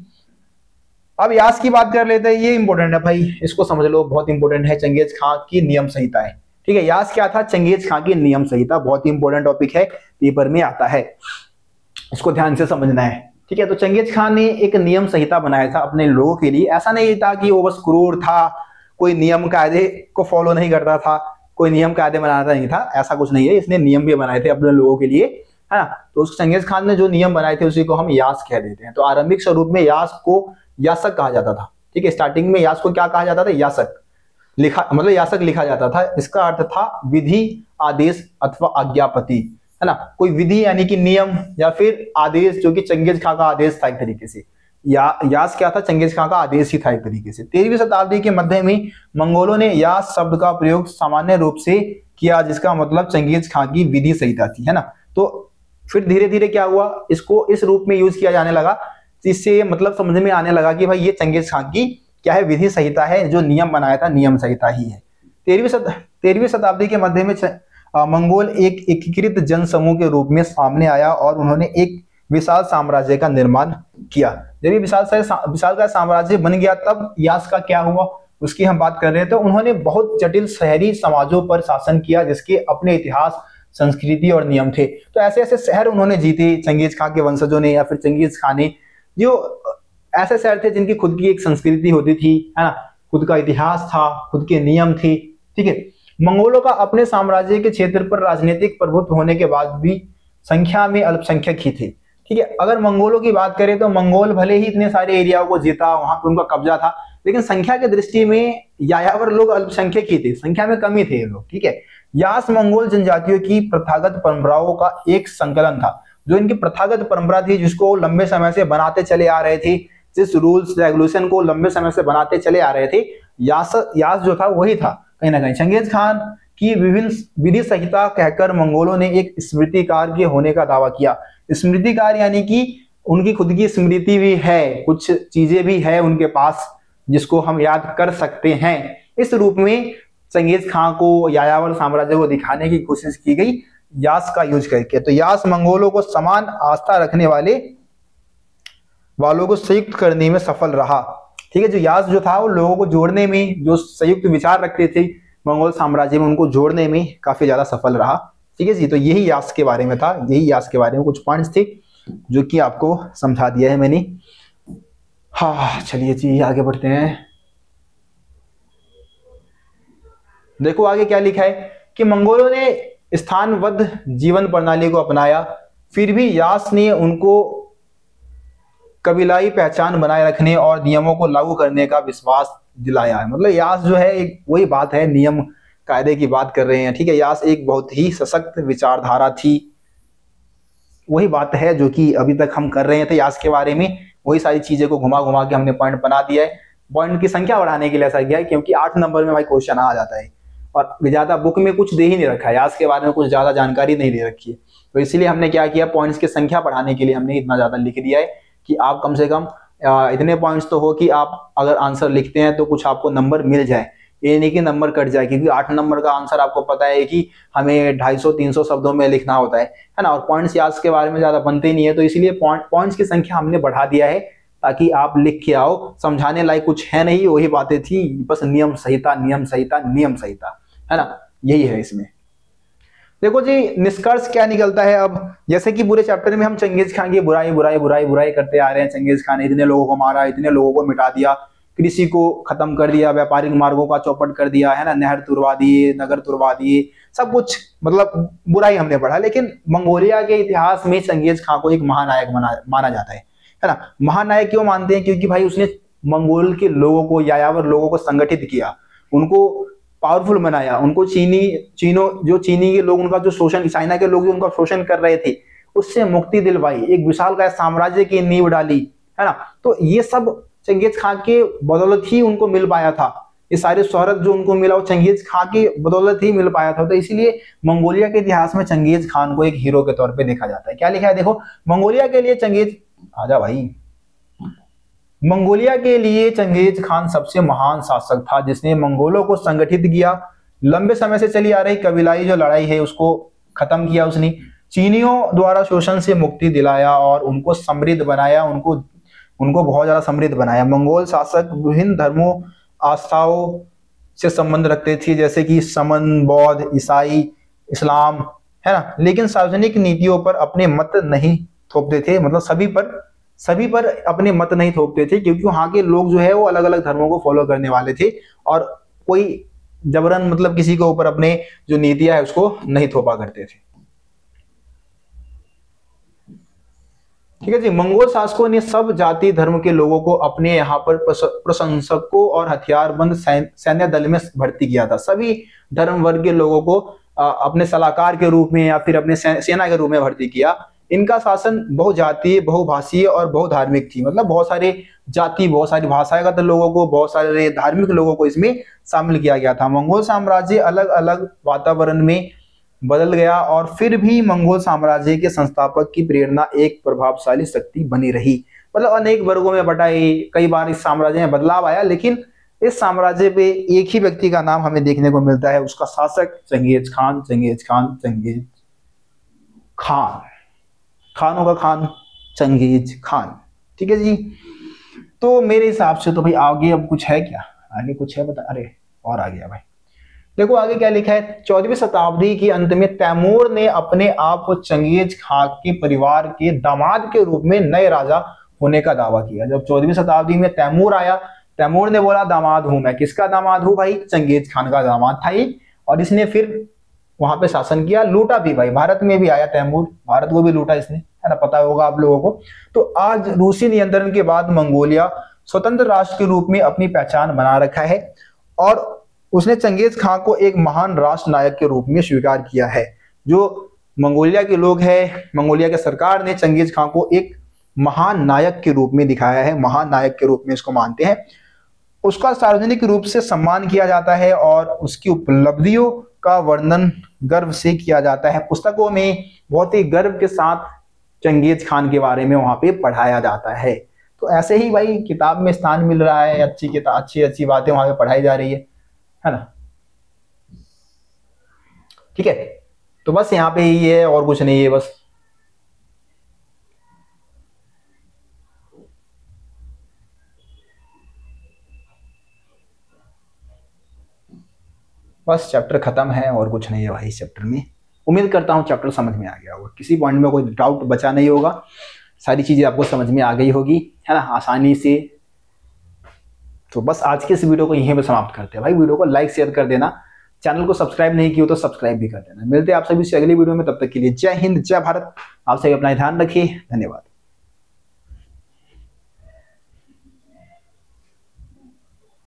अब यास की बात कर लेते हैं, ये इंपॉर्टेंट है भाई, इसको समझ लो, बहुत इंपॉर्टेंट है। चंगेज खां की नियम संहिता है। ठीक है, यास क्या था, चंगेज खां की नियम संहिता, बहुत ही इंपॉर्टेंट टॉपिक है, पेपर में आता है, इसको ध्यान से समझना है। ठीक है, तो चंगेज खान ने एक नियम संहिता बनाया था अपने लोगों के लिए। ऐसा नहीं था कि वो बस क्रूर था, कोई नियम कायदे को फॉलो नहीं करता था, कोई नियम कायदे बनाता नहीं था, ऐसा कुछ नहीं है। इसने नियम भी बनाए थे अपने लोगों के लिए, है ना। तो उस चंगेज खान ने जो नियम बनाए थे उसी को हम यास कह देते हैं। तो आरंभिक स्वरूप में यास को यासक कहा जाता था। ठीक है, स्टार्टिंग में यास को क्या कहा जाता था, यासक लिखा, मतलब यासक लिखा जाता था। इसका अर्थ था विधि, आदेश अथवा आज्ञापति, है ना। कोई विधि यानी कि नियम या फिर आदेश, जो कि चंगेज खां का आदेश था एक तरीके से। यास क्या था, चंगेज खां का आदेश ही था एक तरीके से। 13वीं शताब्दी के मध्य में मंगोलों ने यास शब्द का प्रयोग सामान्य रूप से किया, जिसका मतलब चंगेज खां की विधि संहिता थी, है ना। तो फिर धीरे धीरे क्या हुआ, इसको इस रूप में यूज किया जाने लगा, इससे मतलब समझ में आने लगा कि भाई ये चंगेज खां की क्या है, विधि संहिता है, जो नियम बनाया था नियम संहिता ही है। 13वीं शताब्दी के मध्य में मंगोल एक एकीकृत जन समूह के रूप में सामने आया और उन्होंने एक विशाल साम्राज्य का निर्माण किया। जब ये विशाल का साम्राज्य बन गया तब यास का क्या हुआ उसकी हम बात कर रहे हैं। तो उन्होंने बहुत जटिल शहरी समाजों पर शासन किया, जिसके अपने इतिहास, संस्कृति और नियम थे। तो ऐसे ऐसे शहर उन्होंने जीते चंगेज खां के वंशजों ने या फिर चंगेज खां ने, जो ऐसे शहर थे जिनकी खुद की एक संस्कृति होती थी, है ना, खुद का इतिहास था, खुद के नियम थे। ठीक है, मंगोलों का अपने साम्राज्य के क्षेत्र पर राजनीतिक प्रभुत्व होने के बाद भी संख्या में अल्पसंख्यक ही थे। ठीक है, अगर मंगोलों की बात करें तो मंगोल भले ही इतने सारे एरियाओं को जीता, वहां पर उनका कब्जा था, लेकिन संख्या के दृष्टि में यायावर लोग अल्पसंख्यक ही थे, संख्या में कमी थे ये लोग। ठीक है, यास मंगोल जनजातियों की प्रथागत परंपराओं का एक संकलन था। जो इनकी प्रथागत परंपरा थी, जिसको लंबे समय से बनाते चले आ रहे थे, जिस रूल्स रेगुलेशन को लंबे समय से बनाते चले आ रहे थे, यास जो था वही था कहीं ना कहीं। चंगेज खान की विभिन्न विधि संहिता कहकर मंगोलों ने एक स्मृतिकार के होने का दावा किया। स्मृतिकार यानी कि उनकी खुद की स्मृति भी है, कुछ चीजें भी है उनके पास जिसको हम याद कर सकते हैं। इस रूप में चंगेज खान को, यायावर साम्राज्य को दिखाने की कोशिश की गई यास का यूज करके। तो यास मंगोलों को समान आस्था रखने वालों को संयुक्त करने में सफल रहा। ठीक है, जो यास जो था वो लोगों को जोड़ने में, जो संयुक्त विचार रखते थे मंगोल साम्राज्य में, उनको जोड़ने में काफी ज्यादा सफल रहा। ठीक है जी, तो यही यास के बारे में था, यही यास के बारे में कुछ पॉइंट्स थे जो कि आपको समझा दिया है मैंने। हाँ चलिए जी आगे बढ़ते हैं। देखो आगे क्या लिखा है कि मंगोलों ने स्थानबद्ध जीवन प्रणाली को अपनाया, फिर भी यास ने उनको कबीलाई पहचान बनाए रखने और नियमों को लागू करने का विश्वास दिलाया है। मतलब यास जो है एक वही बात है, नियम कायदे की बात कर रहे हैं। ठीक है, यास एक बहुत ही सशक्त विचारधारा थी, वही बात है जो कि अभी तक हम कर रहे थे यास के बारे में। वही सारी चीजें को घुमा घुमा के हमने पॉइंट बना दिया है। पॉइंट की संख्या बढ़ाने के लिए ऐसा किया है क्योंकि 8 नंबर में भाई क्वेश्चन आ जाता है और ज्यादा बुक में कुछ दे ही नहीं रखा है, यास के बारे में कुछ ज्यादा जानकारी नहीं दे रखी है। तो इसीलिए हमने क्या किया, पॉइंट्स की संख्या बढ़ाने के लिए हमने इतना ज्यादा लिख दिया है कि आप कम से कम इतने पॉइंट्स तो हो कि आप अगर आंसर लिखते हैं तो कुछ आपको नंबर मिल जाए, ये नहीं कि नंबर कट जाए। क्योंकि 8 नंबर का आंसर आपको पता है कि हमें 250-300 शब्दों में लिखना होता है ना, और पॉइंट्स यास के बारे में ज्यादा बनते ही नहीं है। तो इसलिए पॉइंट्स की संख्या हमने बढ़ा दिया है ताकि आप लिख के आओ। समझाने लायक कुछ है नहीं, वही बातें थी, बस नियम संहिता नियम संहिता नियम संहिता, है ना, यही है इसमें। देखो जी निष्कर्ष क्या निकलता है अब, जैसे कि पूरे चैप्टर में हम चंगेज खान की बुराई बुराई बुराई बुराई करते आ रहे हैं। चंगेज खान ने इतने लोगों को मारा, इतने लोगों को मिटा दिया, कृषि को खत्म कर दिया, व्यापारिक मार्गों का चौपट कर दिया, है ना, नहर तुरवा दिए, नगर तुरवा दिए, सब कुछ मतलब बुराई हमने पढ़ा। लेकिन मंगोलिया के इतिहास में चंगेज खान को एक महानायक माना जाता है ना। महानायक क्यों मानते हैं? क्योंकि भाई उसने मंगोल के लोगों को, यायावर लोगों को संगठित किया, उनको पावरफुल बनाया, उनको जो चीनी के लोग, उनका जो शोषण, चाइना के लोग जो उनका शोषण कर रहे थे, उससे मुक्ति दिलवाई, एक विशालकाय साम्राज्य की नींव डाली, है ना। तो ये सब चंगेज खान के बदौलत ही उनको मिल पाया था। ये सारे शोहरत जो उनको मिला वो चंगेज खान की बदौलत ही मिल पाया था। तो इसीलिए मंगोलिया के इतिहास में चंगेज खान को एक हीरो के तौर पे देखा जाता है। क्या लिखा है देखो, मंगोलिया के लिए चंगेज, आजा भाई, मंगोलिया के लिए चंगेज खान सबसे महान शासक था जिसने मंगोलों को संगठित किया, लंबे समय से चली आ रही कबीलाई जो लड़ाई है उसको खत्म किया उसने, चीनियों द्वारा शोषण से मुक्ति दिलाया और उनको समृद्ध बनाया, उनको बहुत ज्यादा समृद्ध बनाया। मंगोल शासक विभिन्न धर्मों, आस्थाओं से संबंध रखते थे, जैसे कि समन, बौद्ध, ईसाई, इस्लाम, है ना, लेकिन सार्वजनिक नीतियों पर अपने मत नहीं थोपते थे। मतलब सभी पर अपने मत नहीं थोपते थे, क्योंकि वहां के लोग जो है वो अलग अलग धर्मों को फॉलो करने वाले थे और कोई जबरन मतलब किसी के ऊपर अपने जो नीतियां है उसको नहीं थोपा करते थे। ठीक है जी, मंगोल शासकों ने सब जाति धर्म के लोगों को अपने यहाँ पर प्रशंसकों और हथियारबंद सैन्य दल में भर्ती किया था। सभी धर्म वर्ग के लोगों को अपने सलाहकार के रूप में या फिर अपने सेना के रूप में भर्ती किया। इनका शासन बहुजातीय, बहुभाषीय और बहुधार्मिक थी। मतलब बहुत सारे जाति, बहुत सारी भाषागत लोगों को, बहुत सारे धार्मिक लोगों को इसमें शामिल किया गया था। मंगोल साम्राज्य अलग अलग वातावरण में बदल गया और फिर भी मंगोल साम्राज्य के संस्थापक की प्रेरणा एक प्रभावशाली शक्ति बनी रही। मतलब अनेक वर्गों में बटाई, कई बार इस साम्राज्य में बदलाव आया, लेकिन इस साम्राज्य पे एक ही व्यक्ति का नाम हमें देखने को मिलता है, उसका शासक Genghis Khan. Genghis Khan, Genghis Khan, खानों का खान, चंगेज खान। ठीक है जी, तो मेरे हिसाब से तो भाई आगे अब कुछ है क्या? आगे कुछ है बता? अरे और आ गया भाई, देखो आगे क्या लिखा है। 14वीं शताब्दी के अंत में तैमूर ने अपने आप को चंगेज खान के परिवार के दामाद के रूप में नए राजा होने का दावा किया। जब 14वीं शताब्दी में तैमूर आया, तैमूर ने बोला दामाद हूं मैं। किसका दामाद हूं भाई? चंगेज खान का दामाद था ये। और इसने फिर वहां पे शासन किया, लूटा भी भाई। भारत में भी आया तैमूर, भारत को भी लूटा इसने, है ना, पता होगा आप लोगों को। तो आज रूसी नियंत्रण के बाद मंगोलिया स्वतंत्र राष्ट्र के रूप में अपनी पहचान बना रखा है और उसने चंगेज खान को एक महान राष्ट्र नायक के रूप में स्वीकार किया है। जो मंगोलिया के लोग हैं, मंगोलिया के सरकार ने चंगेज खान को एक महान नायक के रूप में दिखाया है, महान नायक के रूप में इसको मानते हैं। उसका सार्वजनिक रूप से सम्मान किया जाता है और उसकी उपलब्धियों का वर्णन गर्व से किया जाता है। पुस्तकों में बहुत ही गर्व के साथ चंगेज खान के बारे में वहां पे पढ़ाया जाता है। तो ऐसे ही भाई किताब में स्थान मिल रहा है, अच्छी किताब, अच्छी अच्छी बातें वहां पे पढ़ाई जा रही है ना। ठीक है, तो बस यहाँ पे ही है और कुछ नहीं है। बस चैप्टर खत्म है और कुछ नहीं है भाई इस चैप्टर में। उम्मीद करता हूँ चैप्टर समझ में आ गया होगा, किसी पॉइंट में कोई डाउट बचा नहीं होगा, सारी चीजें आपको समझ में आ गई होगी, है ना, आसानी से। तो बस आज के इस वीडियो को यहीं पे समाप्त करते हैं भाई। वीडियो को लाइक शेयर कर देना, चैनल को सब्सक्राइब नहीं किया तो सब्सक्राइब भी कर देना। मिलते हैं आप सभी से अगली वीडियो में, तब तक के लिए जय हिंद जय भारत। आप सभी अपना ध्यान रखिए, धन्यवाद।